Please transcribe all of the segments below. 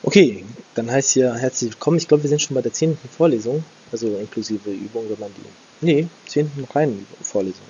Okay, dann heißt hier herzlich willkommen. Ich glaube, wir sind schon bei der 10. Vorlesung, also inklusive Übung, wenn man die. Nee, 10. reinen Vorlesung.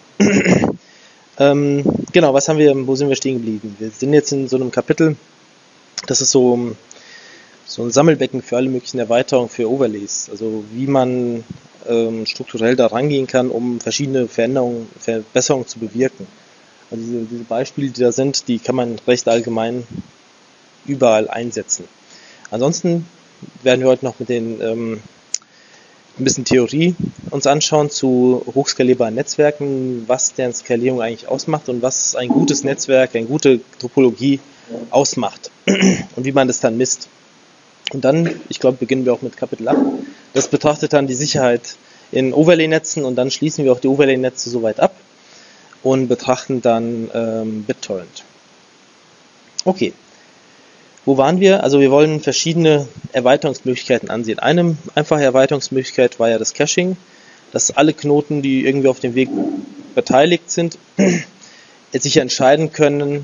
Genau, wo sind wir stehen geblieben? Wir sind jetzt in so einem Kapitel, das ist so ein Sammelbecken für alle möglichen Erweiterungen für Overlays. Also wie man strukturell da rangehen kann, um verschiedene Verbesserungen zu bewirken. Also diese Beispiele, die da sind, die kann man recht allgemein überall einsetzen. Ansonsten werden wir heute noch mit ein bisschen Theorie uns anschauen zu hochskalierbaren Netzwerken, was deren Skalierung eigentlich ausmacht und was ein gutes Netzwerk, eine gute Topologie ausmacht und wie man das dann misst. Und dann, ich glaube, beginnen wir auch mit Kapitel 8. Das betrachtet dann die Sicherheit in Overlay-Netzen und dann schließen wir auch die Overlay-Netze soweit ab und betrachten dann BitTorrent. Okay. Wo waren wir? Also wir wollen verschiedene Erweiterungsmöglichkeiten ansehen. Eine einfache Erweiterungsmöglichkeit war ja das Caching, dass alle Knoten, die irgendwie auf dem Weg beteiligt sind, sich entscheiden können,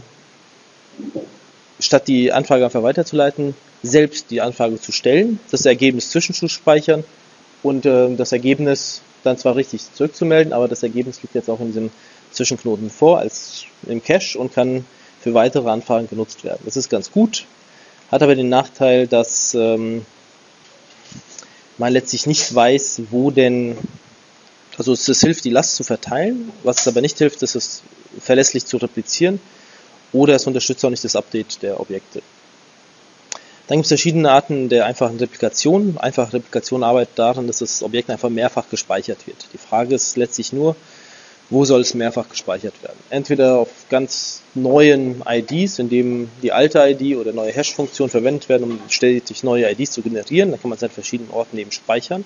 statt die Anfrage einfach weiterzuleiten, selbst die Anfrage zu stellen, das Ergebnis zwischenzuspeichern und das Ergebnis dann zwar richtig zurückzumelden, aber das Ergebnis liegt jetzt auch in diesem Zwischenknoten vor, als im Cache und kann für weitere Anfragen genutzt werden. Das ist ganz gut. Hat aber den Nachteil, dass man letztlich nicht weiß, wo denn, also es hilft, die Last zu verteilen, was es aber nicht hilft, ist es verlässlich zu replizieren oder es unterstützt auch nicht das Update der Objekte. Dann gibt es verschiedene Arten der einfachen Replikation. Einfache Replikation arbeitet daran, dass das Objekt einfach mehrfach gespeichert wird. Die Frage ist letztlich nur, wo soll es mehrfach gespeichert werden? Entweder auf ganz neuen IDs, in dem die alte ID oder neue Hash-Funktionen verwendet werden, um stetig neue IDs zu generieren. Dann kann man es an verschiedenen Orten eben speichern.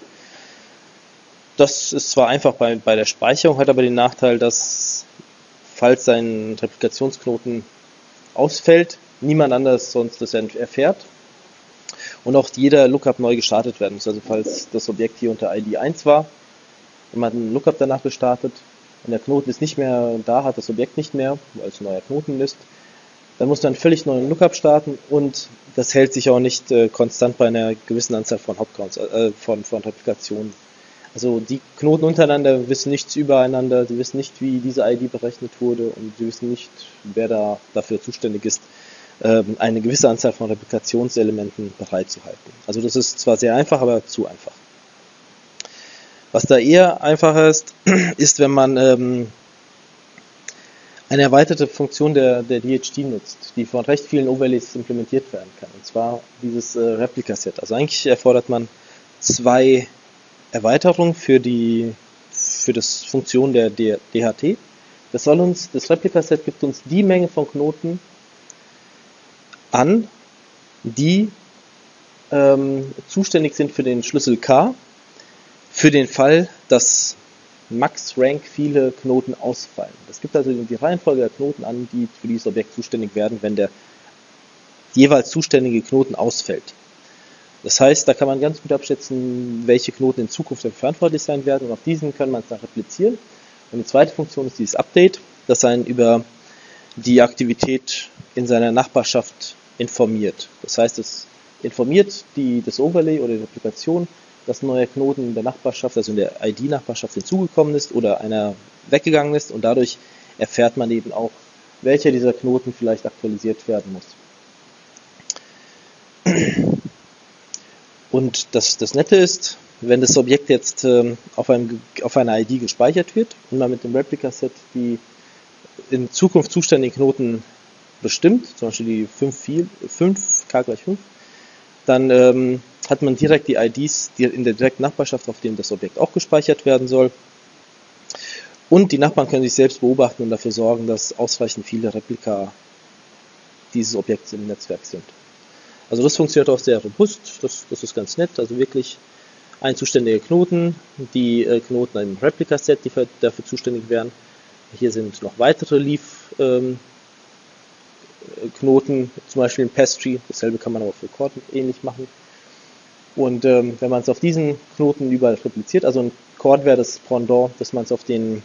Das ist zwar einfach bei der Speicherung, hat aber den Nachteil, dass, falls ein Replikationsknoten ausfällt, niemand anders sonst das erfährt und auch jeder Lookup neu gestartet werden muss. Also falls das Objekt hier unter ID 1 war und man einen Lookup danach gestartet, und der Knoten ist nicht mehr da, hat das Objekt nicht mehr, weil es ein neuer Knoten ist, dann muss man einen völlig neuen Lookup starten und das hält sich auch nicht konstant bei einer gewissen Anzahl von Hopcounts, von Replikationen. Also die Knoten untereinander wissen nichts übereinander, sie wissen nicht, wie diese ID berechnet wurde und sie wissen nicht, wer dafür zuständig ist, eine gewisse Anzahl von Replikationselementen bereitzuhalten. Also das ist zwar sehr einfach, aber zu einfach. Was da eher einfacher ist, ist, wenn man eine erweiterte Funktion der DHT nutzt, die von recht vielen Overlays implementiert werden kann. Und zwar dieses Replica-Set. Also eigentlich erfordert man 2 Erweiterungen für das Funktion der DHT. Das Replica-Set gibt uns die Menge von Knoten an, die zuständig sind für den Schlüssel K, für den Fall, dass Max-Rank viele Knoten ausfallen. Das gibt also die Reihenfolge der Knoten an, die für dieses Objekt zuständig werden, wenn der jeweils zuständige Knoten ausfällt. Das heißt, da kann man ganz gut abschätzen, welche Knoten in Zukunft dafür verantwortlich sein werden und auf diesen kann man es dann replizieren. Und die zweite Funktion ist dieses Update, das einen über die Aktivität in seiner Nachbarschaft informiert. Das heißt, es informiert das Overlay oder die Replikation, dass ein neuer Knoten in der Nachbarschaft, also in der ID-Nachbarschaft hinzugekommen ist oder einer weggegangen ist und dadurch erfährt man eben auch, welcher dieser Knoten vielleicht aktualisiert werden muss. Und das Nette ist, wenn das Objekt jetzt auf einer ID gespeichert wird und man mit dem Replica-Set die in Zukunft zuständigen Knoten bestimmt, zum Beispiel die 5, K gleich 5, dann hat man direkt die IDs in der direkten Nachbarschaft, auf denen das Objekt auch gespeichert werden soll. Und die Nachbarn können sich selbst beobachten und dafür sorgen, dass ausreichend viele Replika dieses Objekts im Netzwerk sind. Also das funktioniert auch sehr robust, das ist ganz nett, also wirklich ein zuständiger Knoten, die Knoten im Replica-Set, die dafür zuständig wären. Hier sind noch weitere Leaf-Knoten, zum Beispiel ein Pastry, dasselbe kann man aber für Chord ähnlich machen. Und wenn man es auf diesen Knoten überall repliziert, also ein Chord wäre das Pendant, dass man es auf den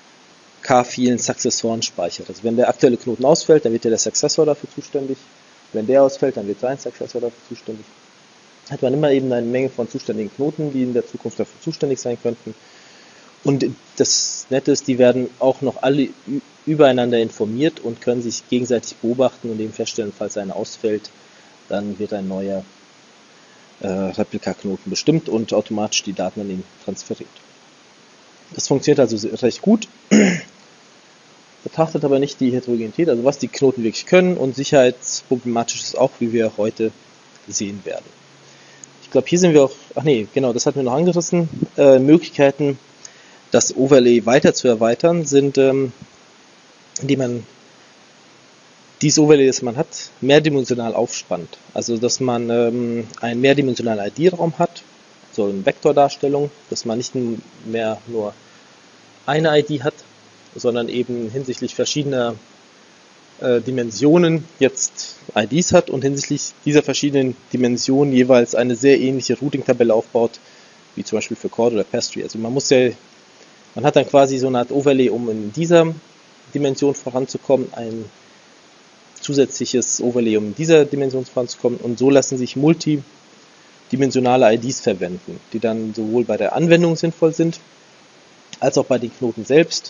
K vielen Successoren speichert. Also wenn der aktuelle Knoten ausfällt, dann wird ja der Successor dafür zuständig. Wenn der ausfällt, dann wird sein Successor dafür zuständig. Hat man immer eben eine Menge von zuständigen Knoten, die in der Zukunft dafür zuständig sein könnten. Und das Nette ist, die werden auch noch alle übereinander informiert und können sich gegenseitig beobachten und eben feststellen, falls einer ausfällt, dann wird ein neuer Replikaknoten bestimmt und automatisch die Daten an ihn transferiert. Das funktioniert also recht gut, betrachtet aber nicht die Heterogenität, also was die Knoten wirklich können, und sicherheitsproblematisch ist auch, wie wir heute sehen werden. Ich glaube, hier sind wir auch, das hatten wir noch angerissen, Möglichkeiten, das Overlay weiter zu erweitern, sind, indem man dieses Overlay, das man hat, mehrdimensional aufspannt. Also, dass man einen mehrdimensionalen ID-Raum hat, so eine Vektordarstellung, dass man nicht mehr nur eine ID hat, sondern eben hinsichtlich verschiedener Dimensionen jetzt IDs hat und hinsichtlich dieser verschiedenen Dimensionen jeweils eine sehr ähnliche Routing-Tabelle aufbaut, wie zum Beispiel für Chord oder Pastry. Also man hat dann quasi so eine Art Overlay, um in dieser Dimension voranzukommen, ein zusätzliches Overlay, um in dieser Dimension voranzukommen, und so lassen sich multidimensionale IDs verwenden, die dann sowohl bei der Anwendung sinnvoll sind, als auch bei den Knoten selbst.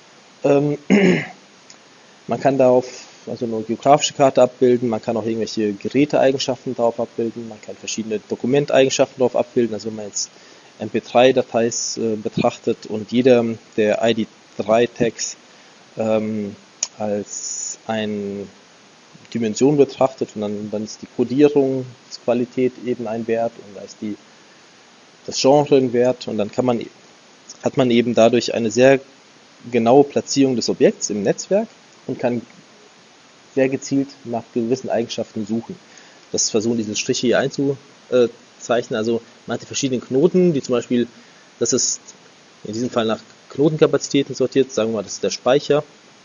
Man kann darauf also eine geografische Karte abbilden, man kann auch irgendwelche Geräteeigenschaften darauf abbilden, man kann verschiedene Dokumenteigenschaften darauf abbilden, also wenn man jetzt MP3-Dateis betrachtet und jeder der ID3-Tags als eine Dimension betrachtet und dann ist die Codierungsqualität eben ein Wert und da ist das Genre ein Wert und dann hat man eben dadurch eine sehr genaue Platzierung des Objekts im Netzwerk und kann sehr gezielt nach gewissen Eigenschaften suchen. Das versuchen diese Striche hier einzuzeichnen. Also man hat die verschiedenen Knoten, die zum Beispiel, das ist in diesem Fall nach Knotenkapazitäten sortiert, sagen wir mal, das ist der Speicher.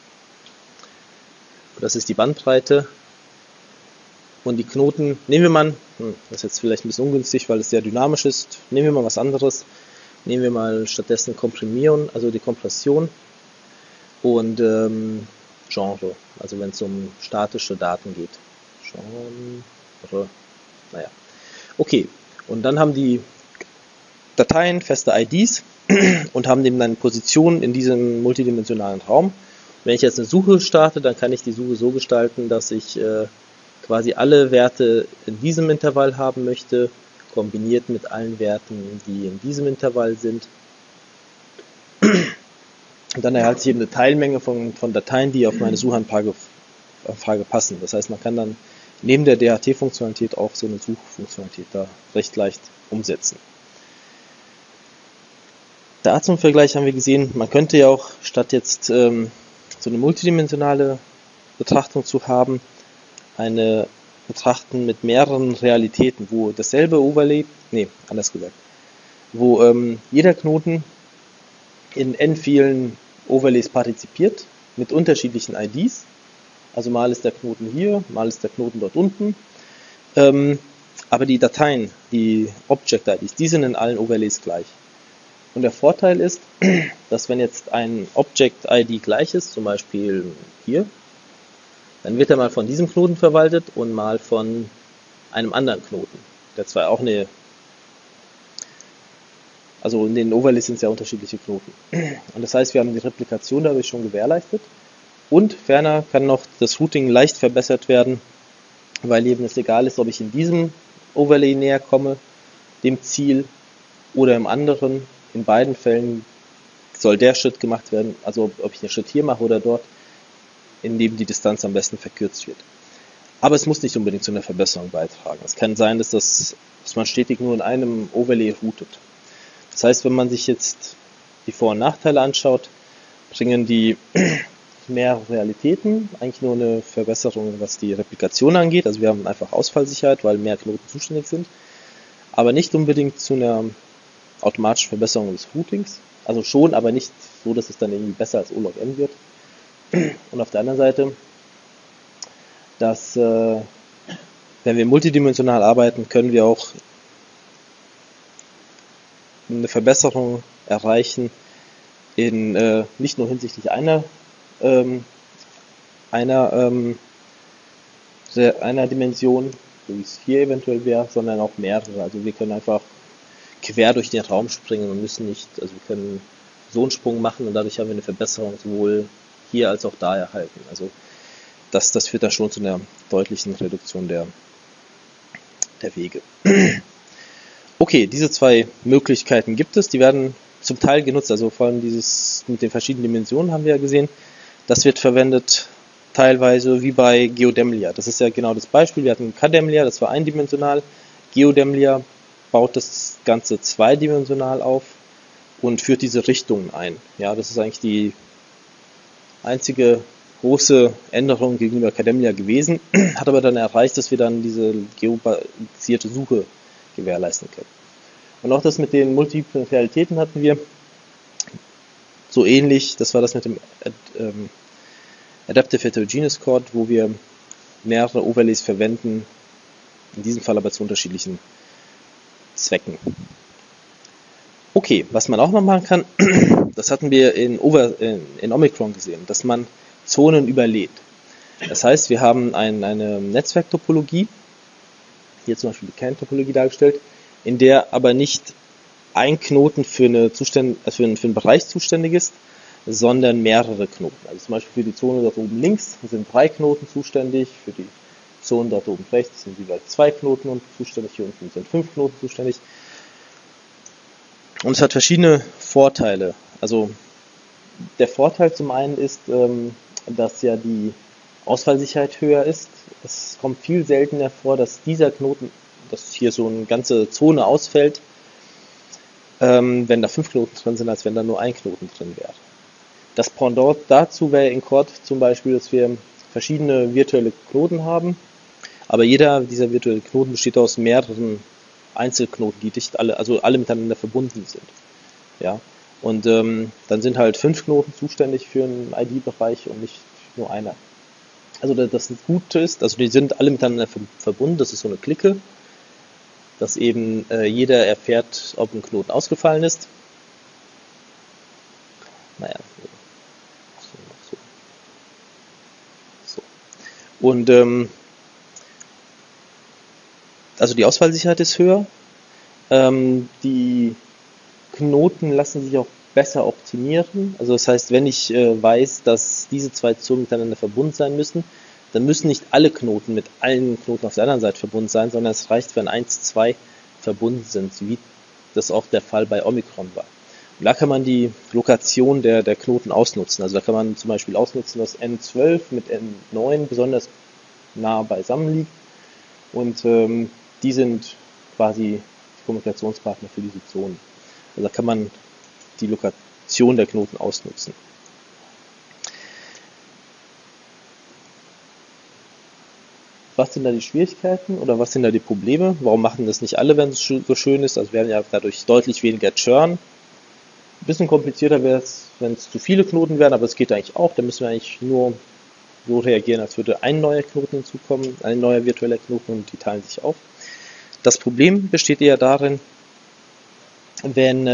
Das ist die Bandbreite. Und die Knoten, nehmen wir mal, das ist jetzt vielleicht ein bisschen ungünstig, weil es sehr dynamisch ist, nehmen wir mal was anderes. Nehmen wir mal stattdessen Komprimieren, also die Kompression und Genre, also wenn es um statische Daten geht. Genre, naja. Okay, und dann haben die Dateien feste IDs und haben eben eine Position in diesem multidimensionalen Raum. Wenn ich jetzt eine Suche starte, dann kann ich die Suche so gestalten, dass ich quasi alle Werte in diesem Intervall haben möchte, kombiniert mit allen Werten, die in diesem Intervall sind. Und dann erhalte ich eben eine Teilmenge von Dateien, die auf meine Suchanfrage passen. Das heißt, man kann dann neben der DHT-Funktionalität auch so eine Suchfunktionalität da recht leicht umsetzen. Da zum Vergleich haben wir gesehen, man könnte ja auch statt jetzt so eine multidimensionale Betrachtung zu haben, eine betrachten mit mehreren Realitäten, wo dasselbe Overlay, wo jeder Knoten in n vielen Overlays partizipiert, mit unterschiedlichen IDs, also mal ist der Knoten hier, mal ist der Knoten dort unten, aber die Dateien, die Object-IDs, die sind in allen Overlays gleich. Und der Vorteil ist, dass wenn jetzt ein Object-ID gleich ist, zum Beispiel hier, dann wird er mal von diesem Knoten verwaltet und mal von einem anderen Knoten, der zwar auch also in den Overlays sind es ja unterschiedliche Knoten. Und das heißt, wir haben die Replikation dadurch schon gewährleistet. Und ferner kann noch das Routing leicht verbessert werden, weil eben es egal ist, ob ich in diesem Overlay näher komme, dem Ziel, oder im anderen. In beiden Fällen soll der Schritt gemacht werden, also ob ich den Schritt hier mache oder dort, in dem die Distanz am besten verkürzt wird. Aber es muss nicht unbedingt zu einer Verbesserung beitragen. Es kann sein, dass man stetig nur in einem Overlay routet. Das heißt, wenn man sich jetzt die Vor- und Nachteile anschaut, bringen die mehrere Realitäten eigentlich nur eine Verbesserung, was die Replikation angeht. Also wir haben einfach Ausfallsicherheit, weil mehr Knoten zuständig sind, aber nicht unbedingt zu einer automatischen Verbesserung des Routings. Also schon, aber nicht so, dass es dann irgendwie besser als O-Log-N wird. Und auf der anderen Seite, dass wenn wir multidimensional arbeiten, können wir auch eine Verbesserung erreichen in nicht nur hinsichtlich einer einer Dimension, so wie es hier eventuell wäre, sondern auch mehrere. Also wir können einfach quer durch den Raum springen und müssen nicht, also wir können so einen Sprung machen und dadurch haben wir eine Verbesserung sowohl hier als auch da erhalten. Also das führt dann schon zu einer deutlichen Reduktion der Wege. Okay, diese zwei Möglichkeiten gibt es, die werden zum Teil genutzt, also vor allem dieses mit den verschiedenen Dimensionen haben wir ja gesehen, das wird verwendet teilweise wie bei Geodemlia. Das ist ja genau das Beispiel, wir hatten Kademlia, das war eindimensional, Geodemlia baut das Ganze zweidimensional auf und führt diese Richtungen ein. Ja, das ist eigentlich die einzige große Änderung gegenüber Kademlia gewesen, hat aber dann erreicht, dass wir dann diese geobasierte Suche gewährleisten können. Und auch das mit den multiplen Realitäten hatten wir so ähnlich, das war das mit dem Adaptive Heterogeneous Chord, wo wir mehrere Overlays verwenden, in diesem Fall aber zu unterschiedlichen Zwecken. Okay, was man auch noch machen kann, das hatten wir in Omicron gesehen, dass man Zonen überlädt. Das heißt, wir haben eine Netzwerktopologie, hier zum Beispiel die Kerntopologie dargestellt, in der aber nicht ein Knoten für einen Bereich zuständig ist, sondern mehrere Knoten. Also zum Beispiel für die Zone dort oben links sind 3 Knoten zuständig, für die Zone dort oben rechts sind jeweils 2 Knoten zuständig, hier unten sind 5 Knoten zuständig. Und es hat verschiedene Vorteile. Also der Vorteil zum einen ist, dass ja die Ausfallsicherheit höher ist. Es kommt viel seltener vor, dass dieser Knoten, dass hier so eine ganze Zone ausfällt, wenn da 5 Knoten drin sind, als wenn da nur ein Knoten drin wäre. Das Pendant dazu wäre in Chord zum Beispiel, dass wir verschiedene virtuelle Knoten haben, aber jeder dieser virtuellen Knoten besteht aus mehreren Einzelknoten, die dicht alle miteinander verbunden sind. Ja. Und dann sind halt 5 Knoten zuständig für einen ID-Bereich und nicht nur einer. Also das Gute ist, also die sind alle miteinander verbunden, das ist so eine Clique, dass eben jeder erfährt, ob ein Knoten ausgefallen ist. Naja, so. Und also die Ausfallsicherheit ist höher. Die Knoten lassen sich auch besser optimieren. Also das heißt, wenn ich weiß, dass diese zwei Zonen miteinander verbunden sein müssen, dann müssen nicht alle Knoten mit allen Knoten auf der anderen Seite verbunden sein, sondern es reicht, wenn 1, 2 verbunden sind, wie das auch der Fall bei Omicron war. Und da kann man die Lokation der Knoten ausnutzen. Also da kann man zum Beispiel ausnutzen, dass N12 mit N9 besonders nah beisammen liegt und die sind quasi die Kommunikationspartner für diese Zonen. Also da kann man die Lokation der Knoten ausnutzen. Was sind da die Schwierigkeiten oder was sind da die Probleme? Warum machen das nicht alle, wenn es so schön ist? Also werden ja dadurch deutlich weniger Churn. Ein bisschen komplizierter wäre es, wenn es zu viele Knoten wären, aber es geht eigentlich auch. Da müssen wir eigentlich nur so reagieren, als würde ein neuer Knoten hinzukommen, ein neuer virtueller Knoten und die teilen sich auf. Das Problem besteht eher darin, wenn,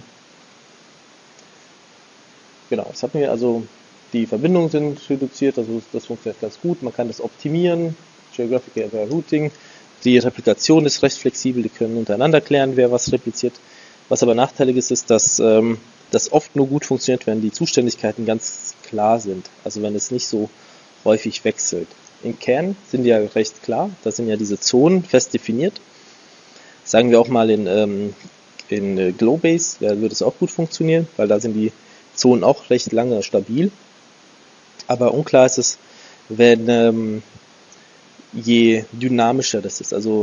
das hatten wir, also die Verbindungen sind reduziert, also das funktioniert ganz gut, man kann das optimieren, Geographic Area Routing, die Replikation ist recht flexibel, die können untereinander klären, wer was repliziert. Was aber nachteilig ist, ist, dass das oft nur gut funktioniert, wenn die Zuständigkeiten ganz klar sind, also wenn es nicht so häufig wechselt. In Kern sind die ja recht klar, da sind ja diese Zonen fest definiert. Sagen wir auch mal in Globase, da wird es auch gut funktionieren, weil da sind die Zonen auch recht lange stabil. Aber unklar ist es, wenn je dynamischer das ist. Also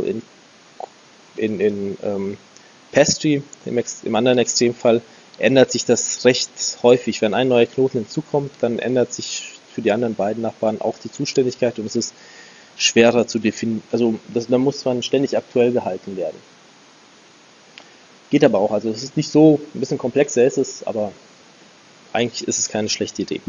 in Pastry, im anderen Extremfall, ändert sich das recht häufig. Wenn ein neuer Knoten hinzukommt, dann ändert sich für die anderen beiden Nachbarn auch die Zuständigkeit und es ist schwerer zu definieren. Also da muss man ständig aktuell gehalten werden. Geht aber auch. Also es ist nicht so, ein bisschen komplexer ist es, aber eigentlich ist es keine schlechte Idee.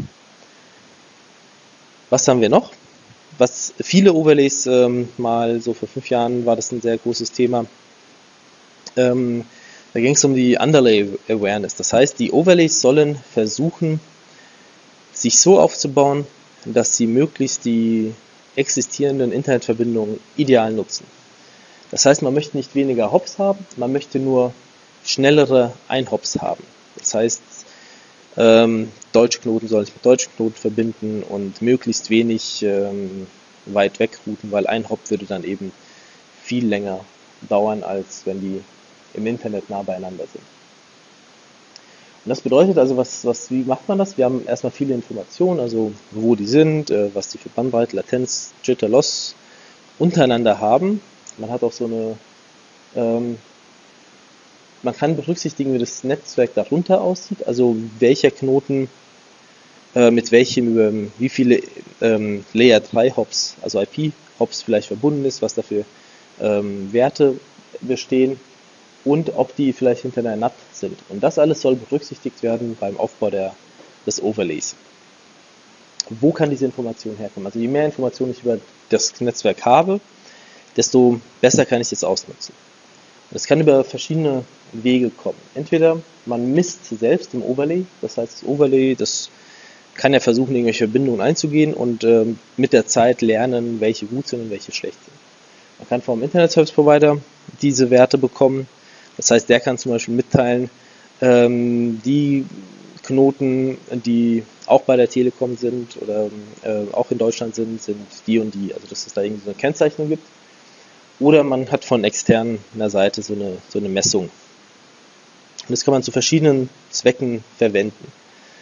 Was haben wir noch? Was viele Overlays mal so vor 5 Jahren war das ein sehr großes Thema. Da ging es um die Underlay Awareness. Das heißt, die Overlays sollen versuchen, sich so aufzubauen, dass sie möglichst die existierenden Internetverbindungen ideal nutzen. Das heißt, man möchte nicht weniger Hops haben, man möchte nur schnellere Einhops haben. Das heißt, deutsche Knoten sollen sich mit deutschen Knoten verbinden und möglichst wenig weit weg routen, weil ein Hop würde dann eben viel länger dauern, als wenn die im Internet nah beieinander sind. Und das bedeutet also, wie macht man das? Wir haben erstmal viele Informationen, also wo die sind, was die für Bandbreite, Latenz, Jitter, Loss untereinander haben. Man hat auch so eine, man kann berücksichtigen, wie das Netzwerk darunter aussieht, also welcher Knoten mit welchem über wie viele Layer 3 Hops, also IP Hops vielleicht verbunden ist, was da für Werte bestehen und ob die vielleicht hinter einer NAT sind. Und das alles soll berücksichtigt werden beim Aufbau des Overlays. Wo kann diese Information herkommen? Also je mehr Informationen ich über das Netzwerk habe, desto besser kann ich es ausnutzen. Das kann über verschiedene Wege kommen. Entweder man misst selbst im Overlay, das heißt das Overlay, das kann ja versuchen, irgendwelche Verbindungen einzugehen und mit der Zeit lernen, welche gut sind und welche schlecht sind. Man kann vom Internet Service Provider diese Werte bekommen. Das heißt, der kann zum Beispiel mitteilen, die Knoten, die auch bei der Telekom sind oder auch in Deutschland sind die und die. Also dass es da irgendwie so eine Kennzeichnung gibt. Oder man hat von externer Seite so eine Messung. Und das kann man zu verschiedenen Zwecken verwenden.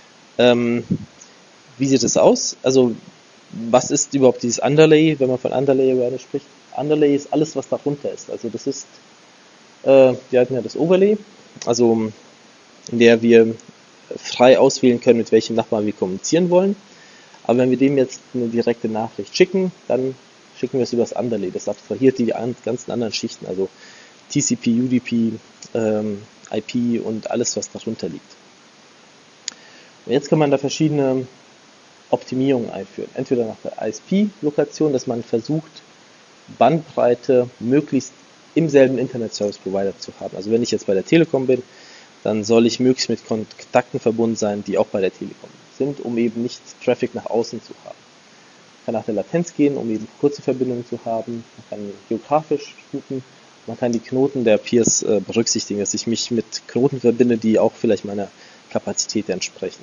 Wie sieht es aus? Also was ist überhaupt dieses Underlay, wenn man von Underlay Awareness spricht? Underlay ist alles, was darunter ist. Also das ist, wir hatten ja das Overlay, also in der wir frei auswählen können, mit welchem Nachbarn wir kommunizieren wollen. Aber wenn wir dem jetzt eine direkte Nachricht schicken, dann schicken wir es über das Underlay. Das abstrahiert die ganzen anderen Schichten, also TCP, UDP, IP und alles, was darunter liegt. Und jetzt kann man da verschiedene Optimierungen einführen. Entweder nach der ISP-Lokation, dass man versucht, Bandbreite möglichst im selben Internet Service Provider zu haben. Also wenn ich jetzt bei der Telekom bin, dann soll ich möglichst mit Kontakten verbunden sein, die auch bei der Telekom sind, um eben nicht Traffic nach außen zu haben. Man kann nach der Latenz gehen, um eben kurze Verbindungen zu haben. Man kann geografisch routen. Man kann die Knoten der Peers berücksichtigen, dass ich mich mit Knoten verbinde, die auch vielleicht meiner Kapazität entsprechen.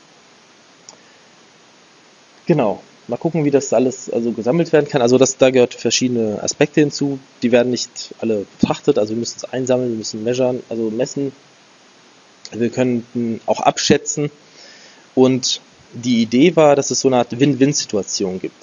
Genau. Mal gucken, wie das alles also gesammelt werden kann. Also da gehört verschiedene Aspekte hinzu. Die werden nicht alle betrachtet. Also wir müssen es einsammeln, wir müssen messen. Wir können auch abschätzen. Und die Idee war, dass es so eine Art Win-Win-Situation gibt.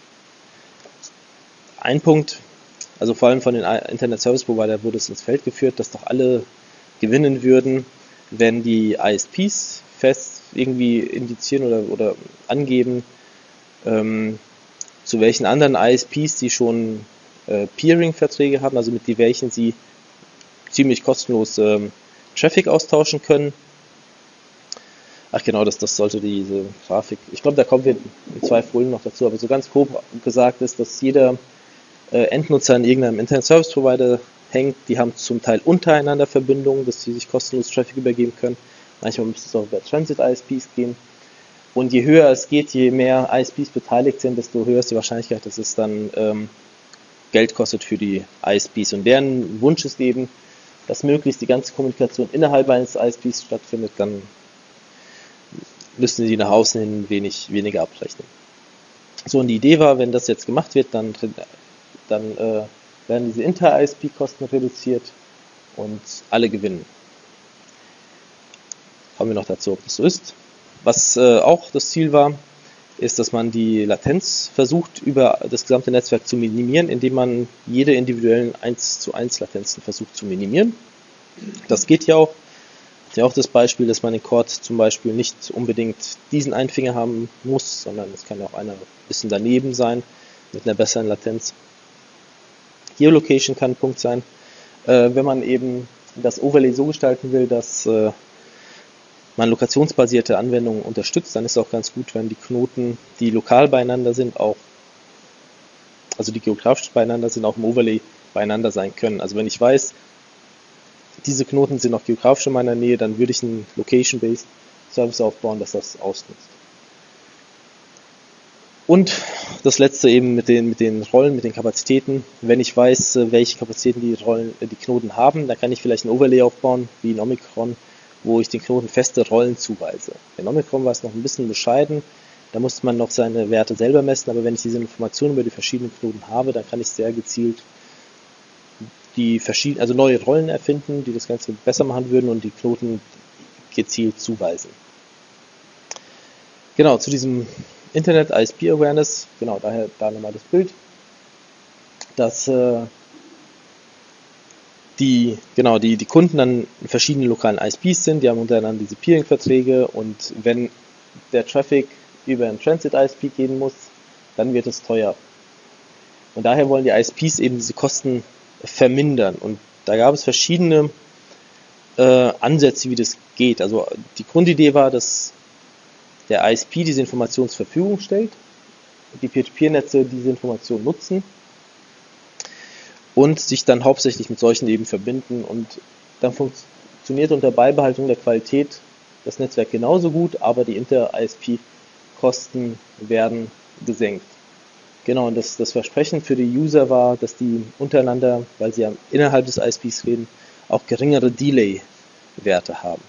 Ein Punkt, also vor allem von den Internet Service Provider wurde es ins Feld geführt, dass doch alle gewinnen würden, wenn die ISPs fest irgendwie indizieren oder angeben, zu welchen anderen ISPs sie schon Peering-Verträge haben, also mit welchen sie ziemlich kostenlos Traffic austauschen können. Ach genau, das sollte diese Grafik, ich glaube, da kommen wir in 2 Folien noch dazu, aber so ganz grob gesagt ist, dass jeder Endnutzer an irgendeinem Internet Service Provider hängt, die haben zum Teil untereinander Verbindungen, dass sie sich kostenlos Traffic übergeben können. Manchmal müsste es auch über Transit-ISPs gehen. Und je höher es geht, je mehr ISPs beteiligt sind, desto höher ist die Wahrscheinlichkeit, dass es dann Geld kostet für die ISPs. Und deren Wunsch ist eben, dass möglichst die ganze Kommunikation innerhalb eines ISPs stattfindet, dann müssen sie nach außen hin weniger abrechnen. So, und die Idee war, wenn das jetzt gemacht wird, dann werden diese Inter-ISP-Kosten reduziert und alle gewinnen. Kommen wir noch dazu, ob das so ist. Was auch das Ziel war, ist, dass man die Latenz versucht, über das gesamte Netzwerk zu minimieren, indem man jede individuellen 1:1 Latenzen versucht zu minimieren. Das geht ja auch. Das ist ja auch das Beispiel, dass man in Chord zum Beispiel nicht unbedingt diesen Einfinger haben muss, sondern es kann auch einer ein bisschen daneben sein, mit einer besseren Latenz. Geolocation kann ein Punkt sein. Wenn man eben das Overlay so gestalten will, dass man lokationsbasierte Anwendungen unterstützt, dann ist es auch ganz gut, wenn die Knoten, die lokal beieinander sind, also die geografisch beieinander sind, auch im Overlay beieinander sein können. Also wenn ich weiß, diese Knoten sind auch geografisch in meiner Nähe, dann würde ich einen Location-Based Service aufbauen, das ausnutzt. Und das letzte eben mit den Rollen, mit den Kapazitäten. Wenn ich weiß, welche Kapazitäten die Knoten haben, dann kann ich vielleicht ein Overlay aufbauen, wie in Omicron, wo ich den Knoten feste Rollen zuweise. In Omicron war es noch ein bisschen bescheiden, da musste man noch seine Werte selber messen, aber wenn ich diese Informationen über die verschiedenen Knoten habe, dann kann ich sehr gezielt also neue Rollen erfinden, die das Ganze besser machen würden und die Knoten gezielt zuweisen. Genau, zu diesem Internet ISP Awareness, genau, daher da nochmal das Bild, dass die Kunden dann in verschiedenen lokalen ISPs sind, die haben untereinander diese Peering-Verträge und wenn der Traffic über einen Transit-ISP gehen muss, dann wird es teuer. Und daher wollen die ISPs eben diese Kosten vermindern. Und da gab es verschiedene Ansätze, wie das geht. Also die Grundidee war, dass der ISP diese Information zur Verfügung stellt, die Peer-to-Peer-Netze diese Information nutzen und sich dann hauptsächlich mit solchen eben verbinden. Und dann funktioniert unter Beibehaltung der Qualität das Netzwerk genauso gut, aber die Inter-ISP-Kosten werden gesenkt. Genau, und das Versprechen für die User war, dass die untereinander, weil sie ja innerhalb des ISPs reden, auch geringere Delay-Werte haben.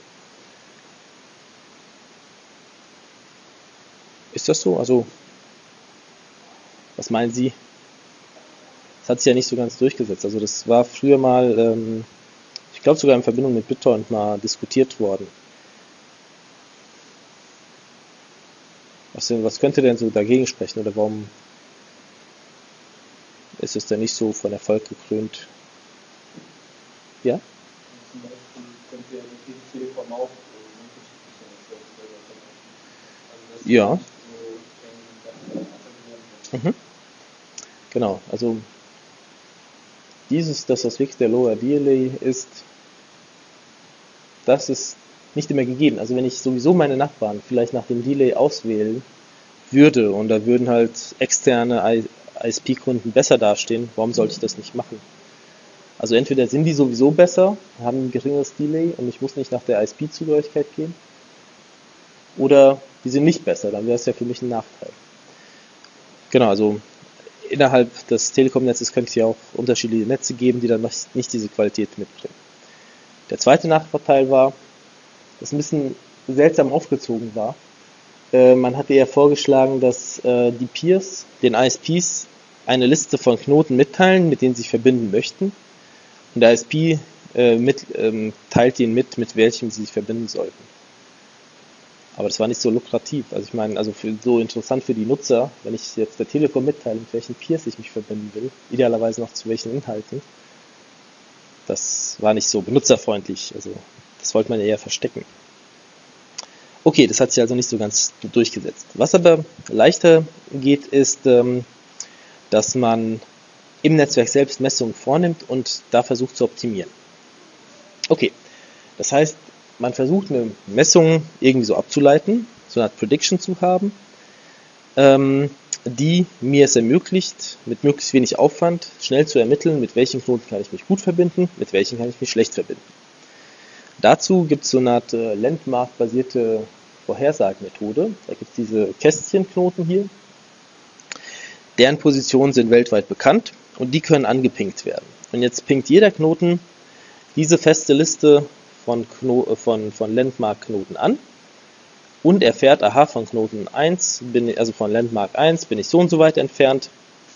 Ist das so? Also, was meinen Sie? Das hat sich ja nicht so ganz durchgesetzt. Also das war früher mal, ich glaube sogar in Verbindung mit BitTorrent mal diskutiert worden. Was könnte denn so dagegen sprechen oder warum ist es denn nicht so von Erfolg gekrönt? Ja? Zum Beispiel könnte ja die Telekom auch Ja. Genau, also dass das wirklich der Lower Delay ist, das ist nicht immer gegeben. Also wenn ich sowieso meine Nachbarn vielleicht nach dem Delay auswählen würde und da würden halt externe ISP-Kunden besser dastehen, warum sollte ich das nicht machen? Also entweder sind die sowieso besser, haben ein geringeres Delay und ich muss nicht nach der ISP-Zugehörigkeit gehen, oder die sind nicht besser, dann wäre es ja für mich ein Nachteil. Genau, also innerhalb des Telekom-Netzes könnte es ja auch unterschiedliche Netze geben, die dann nicht diese Qualität mitbringen. Der zweite Nachteil war, dass ein bisschen seltsam aufgezogen war. Man hatte ja vorgeschlagen, dass die Peers den ISPs eine Liste von Knoten mitteilen, mit denen sie sich verbinden möchten. Und der ISP teilt ihnen mit welchem sie sich verbinden sollten. Aber das war nicht so lukrativ. Also ich meine, so interessant für die Nutzer, wenn ich jetzt der Telekom mitteile, mit welchen Peers ich mich verbinden will, idealerweise noch zu welchen Inhalten, das war nicht so benutzerfreundlich. Also das wollte man eher verstecken. Okay, das hat sich also nicht so ganz durchgesetzt. Was aber leichter geht, ist, dass man im Netzwerk selbst Messungen vornimmt und da versucht zu optimieren. Okay, das heißt, man versucht eine Messung irgendwie so abzuleiten, so eine Art Prediction zu haben, die mir es ermöglicht, mit möglichst wenig Aufwand schnell zu ermitteln, mit welchen Knoten kann ich mich gut verbinden, mit welchen kann ich mich schlecht verbinden. Dazu gibt es so eine Art Landmark-basierte Vorhersagemethode. Da gibt es diese Kästchenknoten hier. Deren Positionen sind weltweit bekannt und die können angepinkt werden. Und jetzt pinkt jeder Knoten diese feste Liste von Landmark-Knoten an und erfährt, aha, von Knoten 1, von Landmark 1 bin ich so und so weit entfernt.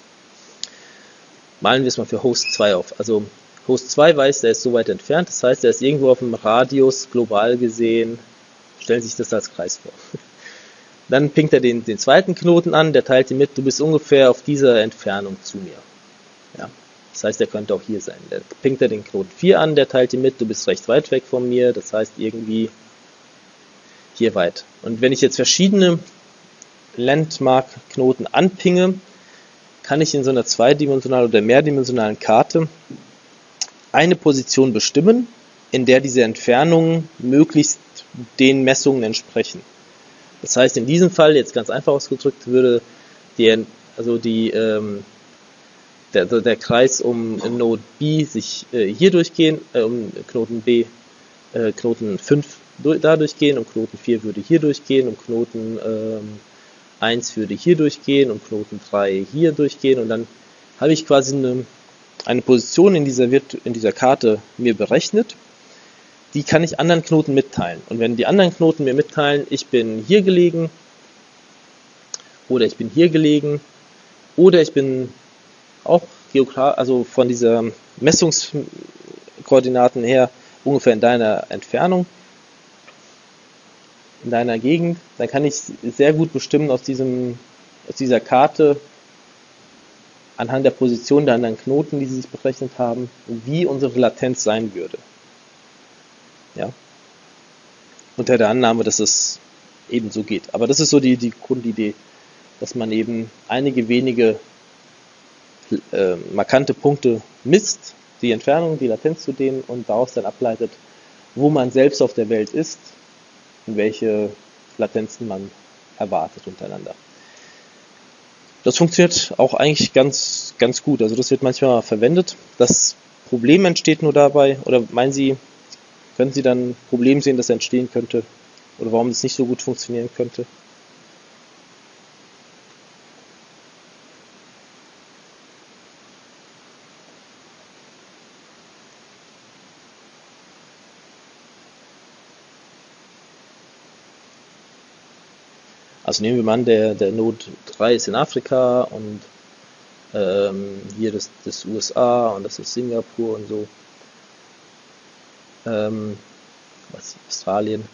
Malen wir es mal für Host 2 auf. Also Host 2 weiß, der ist so weit entfernt, das heißt, er ist irgendwo auf dem Radius, global gesehen, stellen Sie sich das als Kreis vor. Dann pinkt er den zweiten Knoten an, der teilt ihm mit, du bist ungefähr auf dieser Entfernung zu mir. Ja. Das heißt, er könnte auch hier sein. Der pinkt er den Knoten 4 an, der teilt ihm mit, du bist recht weit weg von mir, das heißt irgendwie hier weit. Und wenn ich jetzt verschiedene Landmark-Knoten anpinge, kann ich in so einer zweidimensionalen oder mehrdimensionalen Karte eine Position bestimmen, in der diese Entfernungen möglichst den Messungen entsprechen. Das heißt, in diesem Fall, jetzt ganz einfach ausgedrückt, würde der Kreis um Node B sich hier durchgehen, um Knoten B, Knoten 5 da durchgehen, um Knoten 4 würde hier durchgehen, um Knoten 1 würde hier durchgehen und Knoten 3 hier durchgehen, und dann habe ich quasi eine Position in dieser Karte mir berechnet. Die kann ich anderen Knoten mitteilen. Und wenn die anderen Knoten mir mitteilen, ich bin hier gelegen, oder ich bin hier gelegen, oder ich bin auch also von dieser Messungskoordinaten her ungefähr in deiner Entfernung, in deiner Gegend, dann kann ich sehr gut bestimmen aus dieser Karte anhand der Position der anderen Knoten, die sie sich berechnet haben, wie unsere Latenz sein würde. Ja? Unter der Annahme, dass es eben so geht. Aber das ist so die Grundidee, dass man eben einige wenige markante Punkte misst, die Entfernung, die Latenz zu denen, und daraus dann ableitet, wo man selbst auf der Welt ist und welche Latenzen man erwartet untereinander. Das funktioniert auch eigentlich ganz, ganz gut. Also das wird manchmal verwendet. Das Problem entsteht nur dabei, oder meinen Sie, können Sie dann ein Problem sehen, das entstehen könnte? Oder warum es nicht so gut funktionieren könnte? Also nehmen wir mal an, der Node 3 ist in Afrika und hier das USA und das ist Singapur und so. Australien.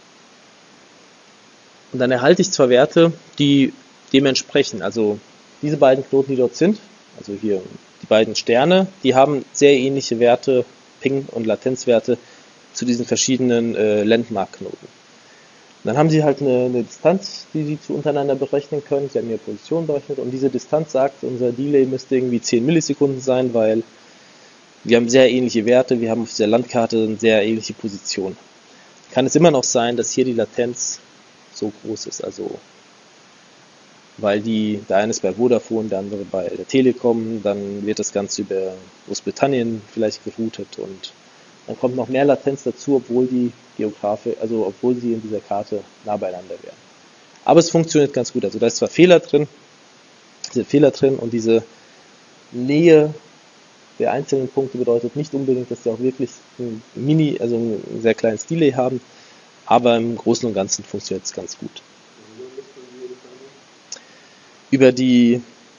Und dann erhalte ich zwar Werte, die dementsprechend, also diese beiden Knoten, die dort sind, also hier die beiden Sterne, die haben sehr ähnliche Werte, Ping- und Latenzwerte zu diesen verschiedenen Landmark-Knoten. Dann haben Sie halt eine Distanz, die Sie untereinander berechnen können. Sie haben Ihre Position berechnet und diese Distanz sagt, unser Delay müsste irgendwie 10 Millisekunden sein, weil wir haben sehr ähnliche Werte, wir haben auf dieser Landkarte eine sehr ähnliche Position. Kann es immer noch sein, dass hier die Latenz so groß ist, also weil der eine ist bei Vodafone, der andere bei der Telekom, dann wird das Ganze über Großbritannien vielleicht geroutet und dann kommt noch mehr Latenz dazu, obwohl obwohl sie in dieser Karte nah beieinander wären. Aber es funktioniert ganz gut. Also da ist zwar Fehler drin und diese Nähe der einzelnen Punkte bedeutet nicht unbedingt, dass sie auch wirklich ein sehr kleines Delay haben, aber im Großen und Ganzen funktioniert es ganz gut. Über die